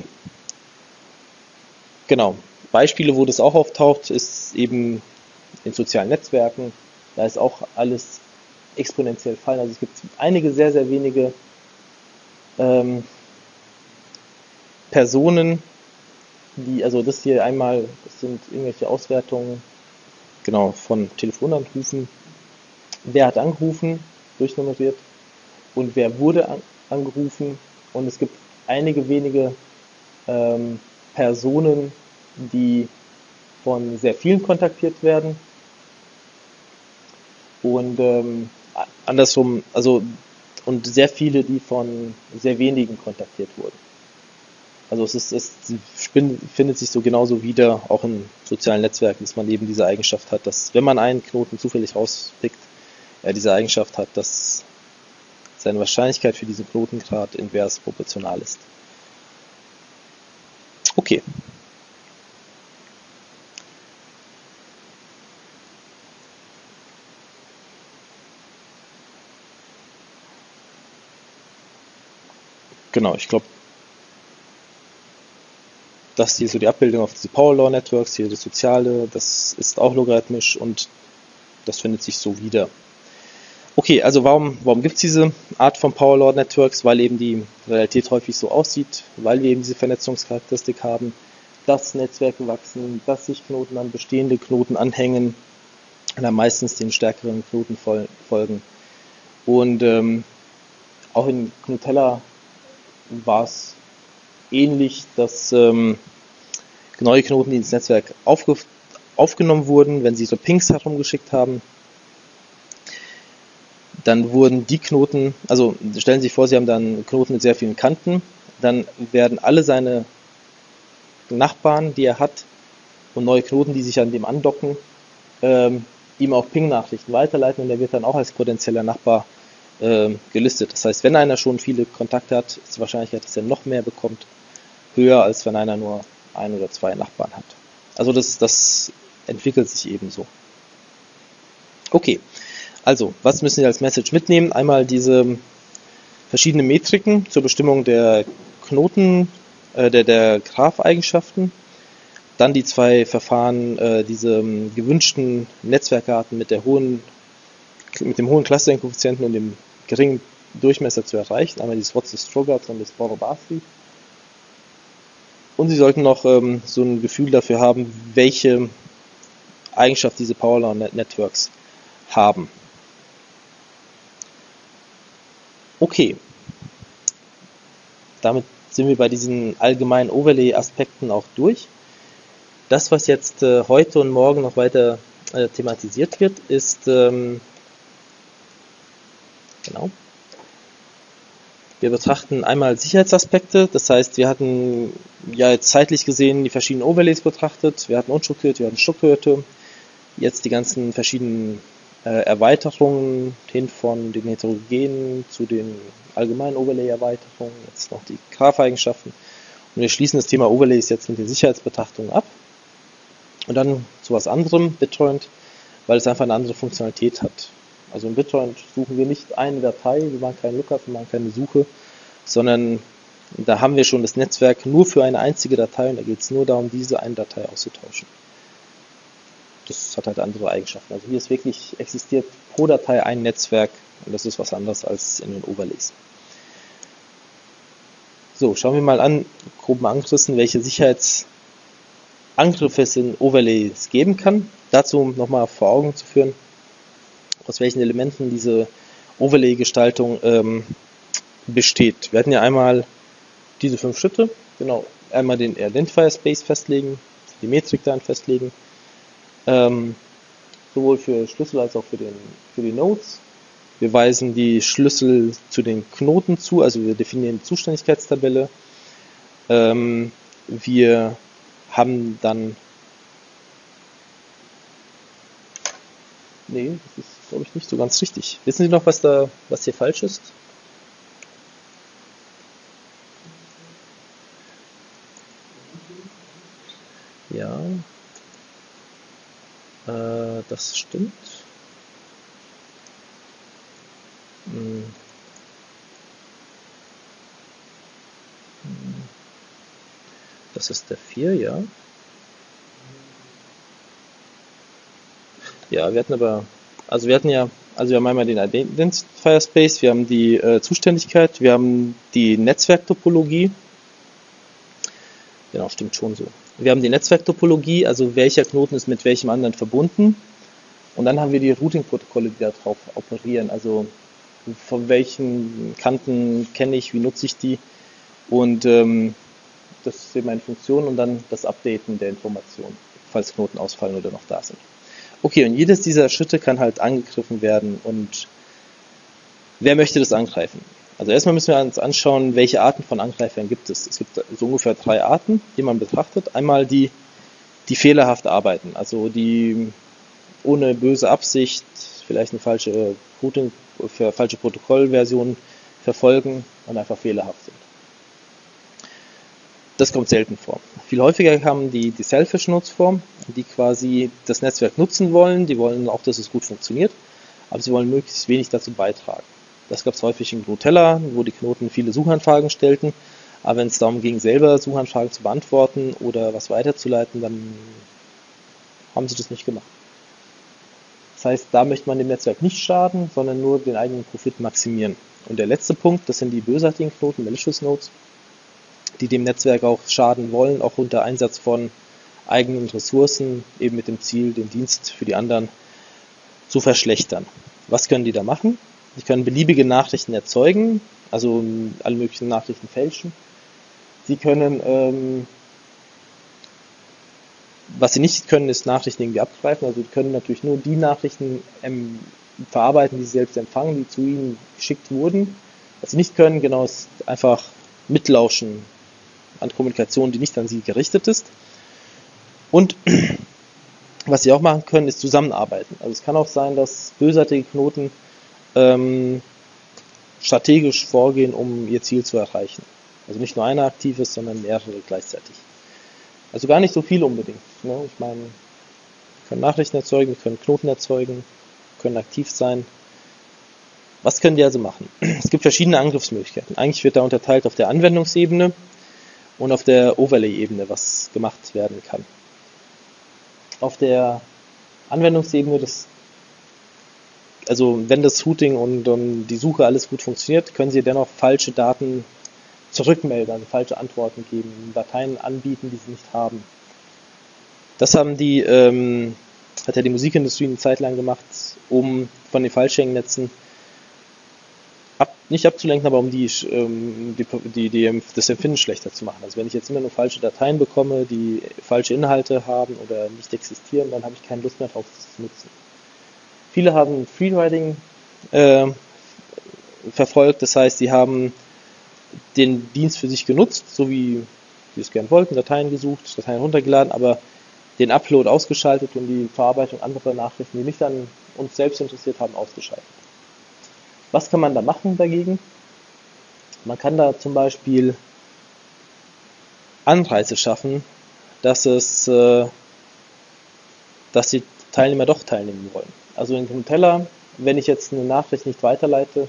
Genau. Beispiele, wo das auch auftaucht, ist eben in sozialen Netzwerken. Da ist auch alles exponentiell fallen. Also es gibt einige sehr, sehr wenige Personen, also das hier einmal, das sind irgendwelche Auswertungen, genau, von Telefonanrufen. Wer hat angerufen, durchnummeriert, und wer wurde angerufen, und es gibt einige wenige Personen, die von sehr vielen kontaktiert werden, und andersrum, also, und sehr viele, die von sehr wenigen kontaktiert wurden. Also die findet sich so genauso wieder, auch in sozialen Netzwerken, dass man eben diese Eigenschaft hat, dass wenn man einen Knoten zufällig rauspickt, er diese Eigenschaft hat, dass seine Wahrscheinlichkeit für diesen Knotengrad invers proportional ist. Okay. Genau, ich glaube, das hier so die Abbildung auf diese Power Law Networks, hier das Soziale, das ist auch logarithmisch und das findet sich so wieder. Okay, also warum gibt es diese Art von Power Law Networks? Weil eben die Realität häufig so aussieht, weil wir eben diese Vernetzungscharakteristik haben, dass Netzwerke wachsen, dass sich Knoten an bestehende Knoten anhängen und dann meistens den stärkeren Knoten folgen. Und auch in Gnutella war es ähnlich, dass neue Knoten, die ins Netzwerk aufgenommen wurden, wenn sie so Pings herumgeschickt haben, dann wurden die Knoten, also stellen Sie sich vor, Sie haben dann einen Knoten mit sehr vielen Kanten, dann werden alle seine Nachbarn, die er hat, und neue Knoten, die sich an dem andocken, ihm auch Ping-Nachrichten weiterleiten und er wird dann auch als potenzieller Nachbar gelistet. Das heißt, wenn einer schon viele Kontakte hat, ist die Wahrscheinlichkeit, dass er noch mehr bekommt, höher, als wenn einer nur ein oder zwei Nachbarn hat. Also das entwickelt sich ebenso. Okay, also was müssen Sie als Message mitnehmen? Einmal diese verschiedenen Metriken zur Bestimmung der Knoten, der Graph-Eigenschaften. Dann die zwei Verfahren, diese gewünschten Netzwerkarten mit dem hohen Clustering-Koeffizienten und dem geringen Durchmesser zu erreichen. Einmal dieses Watson-Strogatz und das Borobasti. Und Sie sollten noch so ein Gefühl dafür haben, welche Eigenschaft diese Power Law Networks haben. Okay. Damit sind wir bei diesen allgemeinen Overlay-Aspekten auch durch. Das, was jetzt heute und morgen noch weiter thematisiert wird, ist genau. Wir betrachten einmal Sicherheitsaspekte, das heißt, wir hatten ja jetzt zeitlich gesehen die verschiedenen Overlays betrachtet, wir hatten unstrukturierte, wir hatten strukturierte, jetzt die ganzen verschiedenen Erweiterungen hin von den heterogenen zu den allgemeinen Overlay-Erweiterungen, jetzt noch die Graph-Eigenschaften und wir schließen das Thema Overlays jetzt mit den Sicherheitsbetrachtungen ab und dann zu was anderem, BitTorrent, weil es einfach eine andere Funktionalität hat. Also in BitTorrent suchen wir nicht eine Datei, wir machen keinen Lookup, wir machen keine Suche, sondern da haben wir schon das Netzwerk nur für eine einzige Datei und da geht es nur darum, diese eine Datei auszutauschen. Das hat halt andere Eigenschaften. Also hier ist wirklich, existiert pro Datei ein Netzwerk und das ist was anderes als in den Overlays. So, schauen wir mal an, grob mal angerissen, welche Sicherheitsangriffe es in Overlays geben kann. Dazu nochmal vor Augen zu führen, aus welchen Elementen diese Overlay-Gestaltung besteht. Wir hatten ja einmal diese 5 Schritte, genau, einmal den Identifier Space festlegen, die Metrik dann festlegen, sowohl für Schlüssel als auch für die Nodes. Wir weisen die Schlüssel zu den Knoten zu, also wir definieren die Zuständigkeitstabelle. Wir haben dann, nee, das ist glaube ich nicht so ganz richtig. Wissen Sie noch, was hier falsch ist? Ja, das stimmt. Das ist der 4, ja. Ja, wir haben einmal den Identifier Space, wir haben die Zuständigkeit, wir haben die Netzwerktopologie. Genau, stimmt schon so. Wir haben die Netzwerktopologie, also welcher Knoten ist mit welchem anderen verbunden. Und dann haben wir die Routing-Protokolle, die darauf operieren. Also von welchen Kanten kenne ich, wie nutze ich die. Und das ist eben eine Funktion und dann das Updaten der Informationen, falls Knoten ausfallen oder noch da sind. Okay, und jedes dieser Schritte kann halt angegriffen werden und wer möchte das angreifen? Also erstmal müssen wir uns anschauen, welche Arten von Angreifern gibt es. Es gibt so ungefähr 3 Arten, die man betrachtet. Einmal die fehlerhaft arbeiten, also die ohne böse Absicht vielleicht eine falsche Routing, falsche Protokollversion verfolgen und einfach fehlerhaft sind. Das kommt selten vor. Viel häufiger haben die Selfish-Nutzform, die quasi das Netzwerk nutzen wollen, die wollen auch, dass es gut funktioniert, aber sie wollen möglichst wenig dazu beitragen. Das gab es häufig in Gnutella, wo die Knoten viele Suchanfragen stellten, aber wenn es darum ging, selber Suchanfragen zu beantworten oder was weiterzuleiten, dann haben sie das nicht gemacht. Das heißt, da möchte man dem Netzwerk nicht schaden, sondern nur den eigenen Profit maximieren. Und der letzte Punkt, das sind die bösartigen Knoten, Malicious Nodes, die dem Netzwerk auch schaden wollen, auch unter Einsatz von eigenen Ressourcen, eben mit dem Ziel, den Dienst für die anderen zu verschlechtern. Was können die da machen? Die können beliebige Nachrichten erzeugen, also alle möglichen Nachrichten fälschen. Sie können, was sie nicht können, ist Nachrichten irgendwie abgreifen. Also sie können natürlich nur die Nachrichten verarbeiten, die sie selbst empfangen, die zu ihnen geschickt wurden. Was sie nicht können, genau, ist einfach mitlauschen an Kommunikation, die nicht an sie gerichtet ist. Und was sie auch machen können, ist zusammenarbeiten. Also es kann auch sein, dass bösartige Knoten strategisch vorgehen, um ihr Ziel zu erreichen. Also nicht nur einer aktiv ist, sondern mehrere gleichzeitig. Also gar nicht so viel unbedingt. Ne? Ich meine, wir können Nachrichten erzeugen, wir können Knoten erzeugen, können aktiv sein. Was können die also machen? Es gibt verschiedene Angriffsmöglichkeiten. Eigentlich wird da unterteilt auf der Anwendungsebene und auf der Overlay-Ebene, was gemacht werden kann. Auf der Anwendungsebene, also wenn das Routing und die Suche alles gut funktioniert, können Sie dennoch falsche Daten zurückmelden, also falsche Antworten geben, Dateien anbieten, die Sie nicht haben. Das haben hat ja die Musikindustrie eine Zeit lang gemacht, um von den File-Sharing-Netzen nicht abzulenken, aber um das Empfinden schlechter zu machen. Also wenn ich jetzt immer nur falsche Dateien bekomme, die falsche Inhalte haben oder nicht existieren, dann habe ich keine Lust mehr drauf, das zu nutzen. Viele haben Freewriting verfolgt, das heißt, sie haben den Dienst für sich genutzt, so wie sie es gern wollten, Dateien gesucht, Dateien runtergeladen, aber den Upload ausgeschaltet und die Verarbeitung anderer Nachrichten, die nicht an uns selbst interessiert haben, ausgeschaltet. Was kann man da machen dagegen? Man kann da zum Beispiel Anreize schaffen, dass die Teilnehmer doch teilnehmen wollen. Also in Gnutella, wenn ich jetzt eine Nachricht nicht weiterleite,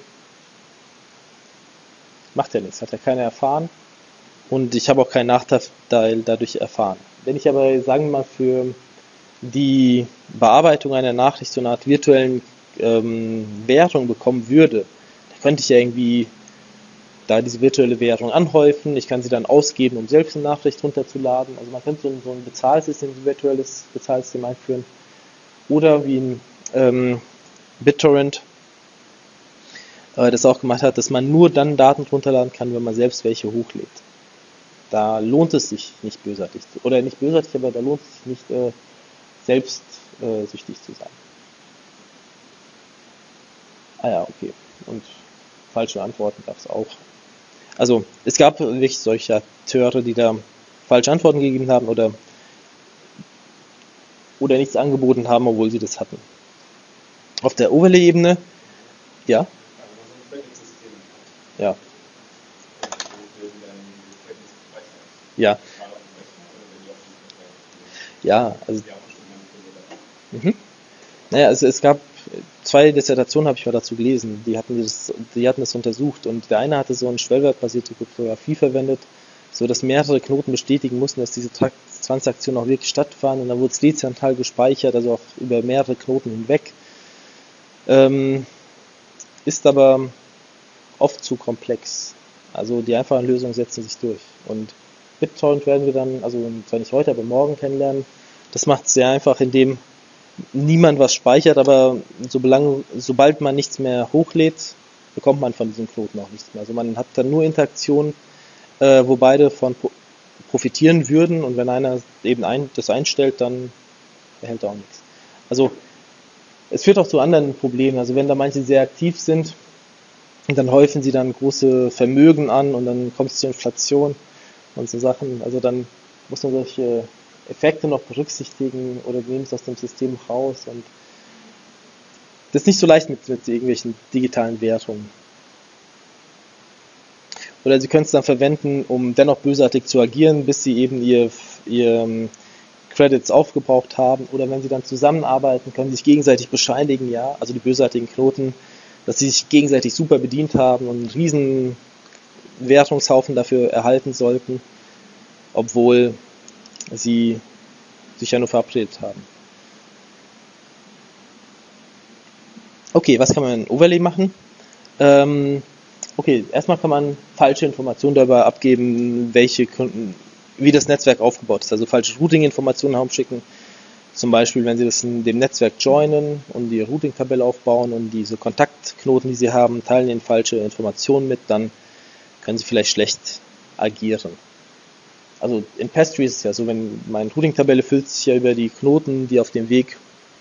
macht ja nichts, hat ja keiner erfahren und ich habe auch keinen Nachteil dadurch erfahren. Wenn ich aber, sagen wir mal, für die Bearbeitung einer Nachricht so eine Art virtuellen Währung bekommen würde, dann könnte ich ja irgendwie da diese virtuelle Währung anhäufen, ich kann sie dann ausgeben, um selbst eine Nachricht runterzuladen. Also man könnte so ein Bezahlsystem, ein virtuelles Bezahlsystem einführen. Oder wie ein BitTorrent das auch gemacht hat, dass man nur dann Daten runterladen kann, wenn man selbst welche hochlädt. Da lohnt es sich nicht bösartig, oder nicht bösartig, aber da lohnt es sich nicht selbstsüchtig zu sein. Ah ja, okay. Und falsche Antworten gab es auch. Also es gab wirklich solche Akteure, die da falsche Antworten gegeben haben oder nichts angeboten haben, obwohl sie das hatten. Auf der Overlay-Ebene, ja. Ja. Ja. Ja, also. Naja, also es gab 2 Dissertationen, habe ich mal dazu gelesen, die hatten das untersucht und der eine hatte so eine schwellwertbasierte Kryptographie verwendet, so dass mehrere Knoten bestätigen mussten, dass diese Transaktion auch wirklich stattfand und dann wurde es dezentral gespeichert, also auch über mehrere Knoten hinweg. Ist aber oft zu komplex. Also die einfachen Lösungen setzen sich durch. Und BitTorrent werden wir dann, also zwar nicht heute, aber morgen kennenlernen. Das macht es sehr einfach, indem niemand was speichert, aber sobald man nichts mehr hochlädt, bekommt man von diesem Knoten auch nichts mehr. Also man hat dann nur Interaktionen, wo beide von profitieren würden und wenn einer eben das einstellt, dann erhält er auch nichts. Also es führt auch zu anderen Problemen. Also wenn da manche sehr aktiv sind, Und dann häufen sie dann große Vermögen an und dann kommt es zur Inflation und so Sachen. Also dann muss man solche Effekte noch berücksichtigen oder nehmen es aus dem System raus. Und das ist nicht so leicht mit irgendwelchen digitalen Währungen. Oder sie können es dann verwenden, um dennoch bösartig zu agieren, bis sie eben ihr Credits aufgebraucht haben. Oder wenn sie dann zusammenarbeiten, können sie sich gegenseitig bescheinigen, ja, also die bösartigen Knoten, dass sie sich gegenseitig super bedient haben und einen riesen Währungshaufen dafür erhalten sollten, obwohl sie sich ja nur verabredet haben. Okay, was kann man in Overlay machen? Okay, erstmal kann man falsche Informationen darüber abgeben, wie das Netzwerk aufgebaut ist. Also falsche Routing-Informationen herumschicken. Zum Beispiel, wenn Sie das in dem Netzwerk joinen und die Routing-Tabelle aufbauen und diese Kontaktknoten, die Sie haben, teilen Ihnen falsche Informationen mit, dann können Sie vielleicht schlecht agieren. Also in Pastry ist es ja so, wenn meine Routing-Tabelle füllt sich ja über die Knoten, die auf dem Weg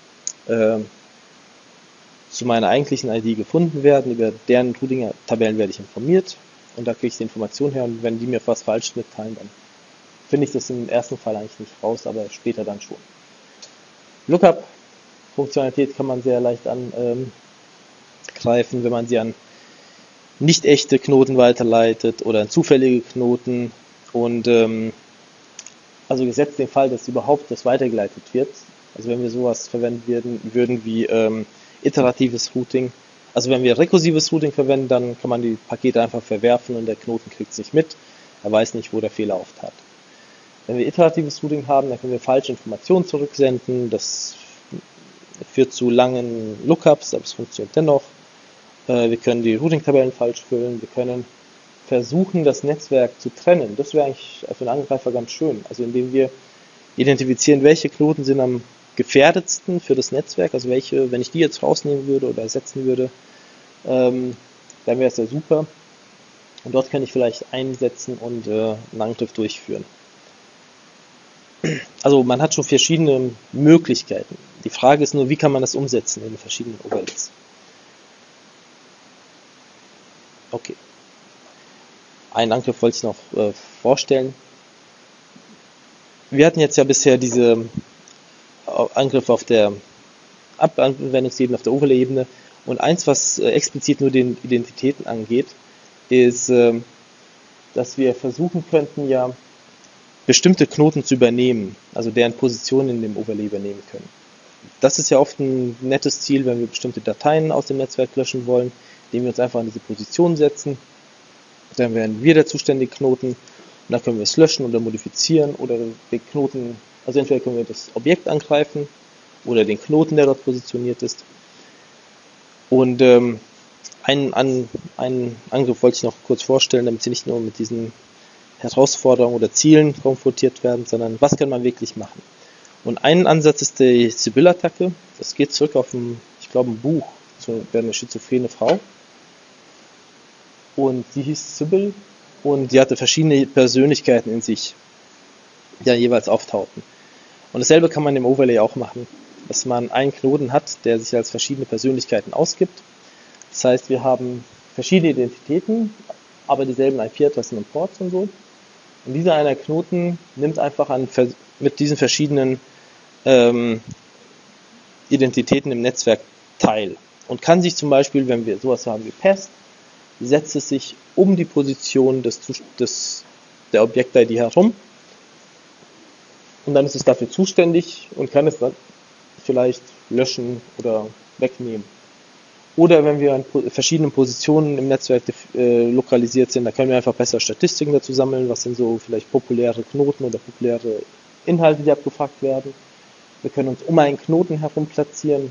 zu meiner eigentlichen ID gefunden werden. Über deren Routing-Tabellen werde ich informiert und da kriege ich die Information her und wenn die mir was falsch mitteilen, dann finde ich das im ersten Fall eigentlich nicht raus, aber später dann schon. Lookup-Funktionalität kann man sehr leicht angreifen, wenn man sie an nicht echte Knoten weiterleitet oder an zufällige Knoten und also gesetzt den Fall, dass überhaupt das weitergeleitet wird. Also wenn wir sowas verwenden würden wie iteratives Routing, also wenn wir rekursives Routing verwenden, dann kann man die Pakete einfach verwerfen und der Knoten kriegt es nicht mit, er weiß nicht, wo der Fehler auftrat. Wenn wir iteratives Routing haben, dann können wir falsche Informationen zurücksenden. Das führt zu langen Lookups, aber es funktioniert dennoch. Wir können die Routing-Tabellen falsch füllen. Wir können versuchen, das Netzwerk zu trennen. Das wäre eigentlich für einen Angreifer ganz schön. Also indem wir identifizieren, welche Knoten sind am gefährdetsten für das Netzwerk. Also welche, wenn ich die jetzt rausnehmen würde oder ersetzen würde, dann wäre es ja super. Und dort kann ich vielleicht einsetzen und einen Angriff durchführen. Also man hat schon verschiedene Möglichkeiten. Die Frage ist nur, wie kann man das umsetzen in den verschiedenen Overlays. Okay. Einen Angriff wollte ich noch vorstellen. Wir hatten jetzt ja bisher diese Angriffe auf der Anwendungsebene, auf der Overlay-Ebene. Und eins, was explizit nur den Identitäten angeht, ist, dass wir versuchen könnten, ja bestimmte Knoten zu übernehmen, also deren Position in dem Overlay übernehmen können. Das ist ja oft ein nettes Ziel, wenn wir bestimmte Dateien aus dem Netzwerk löschen wollen, indem wir uns einfach an diese Position setzen. Dann werden wir der zuständige Knoten und dann können wir es löschen oder modifizieren oder den Knoten, also entweder können wir das Objekt angreifen oder den Knoten, der dort positioniert ist. Und einen Angriff wollte ich noch kurz vorstellen, damit Sie nicht nur mit diesen Herausforderungen oder Zielen konfrontiert werden, sondern was kann man wirklich machen. Und ein Ansatz ist die Sybil-Attacke. Das geht zurück auf ein Buch über eine schizophrene Frau. Und sie hieß Sybil und die hatte verschiedene Persönlichkeiten in sich, die dann jeweils auftauchten. Und dasselbe kann man im Overlay auch machen, dass man einen Knoten hat, der sich als verschiedene Persönlichkeiten ausgibt. Das heißt, wir haben verschiedene Identitäten, aber dieselben IP-Adressen und Ports und so. Und dieser einer Knoten nimmt einfach mit diesen verschiedenen Identitäten im Netzwerk teil. Und kann sich zum Beispiel, wenn wir sowas haben wie Pest, setzt es sich um die Position der Objekt-ID herum. Und dann ist es dafür zuständig und kann es dann vielleicht löschen oder wegnehmen. Oder wenn wir an verschiedenen Positionen im Netzwerk lokalisiert sind, da können wir einfach besser Statistiken dazu sammeln, was sind so vielleicht populäre Knoten oder populäre Inhalte, die abgefragt werden. Wir können uns um einen Knoten herum platzieren,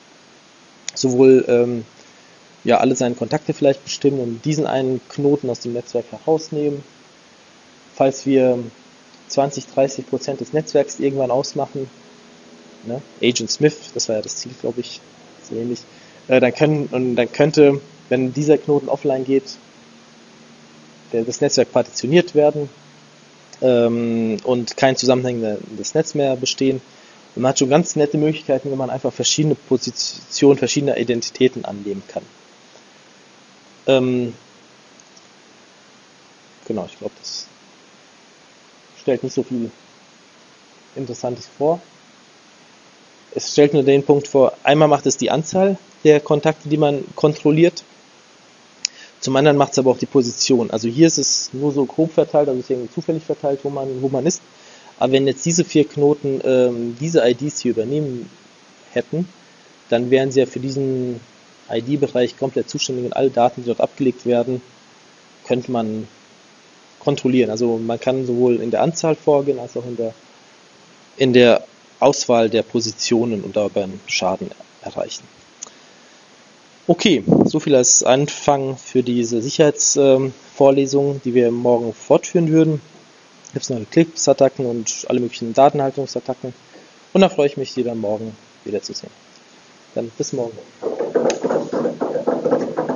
sowohl alle seine Kontakte vielleicht bestimmen und diesen einen Knoten aus dem Netzwerk herausnehmen. Falls wir 20-30% des Netzwerks irgendwann ausmachen, ne? Agent Smith, das war ja das Ziel, glaube ich, so ähnlich, dann könnte, wenn dieser Knoten offline geht, das Netzwerk partitioniert werden und kein zusammenhängendes Netz mehr bestehen. Und man hat schon ganz nette Möglichkeiten, wenn man einfach verschiedene Positionen, verschiedene Identitäten annehmen kann. Genau, ich glaube, das stellt nicht so viel Interessantes vor. Es stellt nur den Punkt vor, einmal macht es die Anzahl der Kontakte, die man kontrolliert. Zum anderen macht es aber auch die Position. Also hier ist es nur so grob verteilt, also es ist irgendwie zufällig verteilt, wo man ist. Aber wenn jetzt diese 4 Knoten diese IDs hier übernehmen hätten, dann wären sie ja für diesen ID-Bereich komplett zuständig und alle Daten, die dort abgelegt werden, könnte man kontrollieren. Also man kann sowohl in der Anzahl vorgehen, als auch in der Auswahl der Positionen und dabei einen Schaden erreichen. Okay, so viel als Anfang für diese Sicherheitsvorlesung, die wir morgen fortführen würden. Gibt es noch Eclipse-Attacken und alle möglichen Datenhaltungsattacken. Und da freue ich mich, Sie dann morgen wiederzusehen. Dann bis morgen.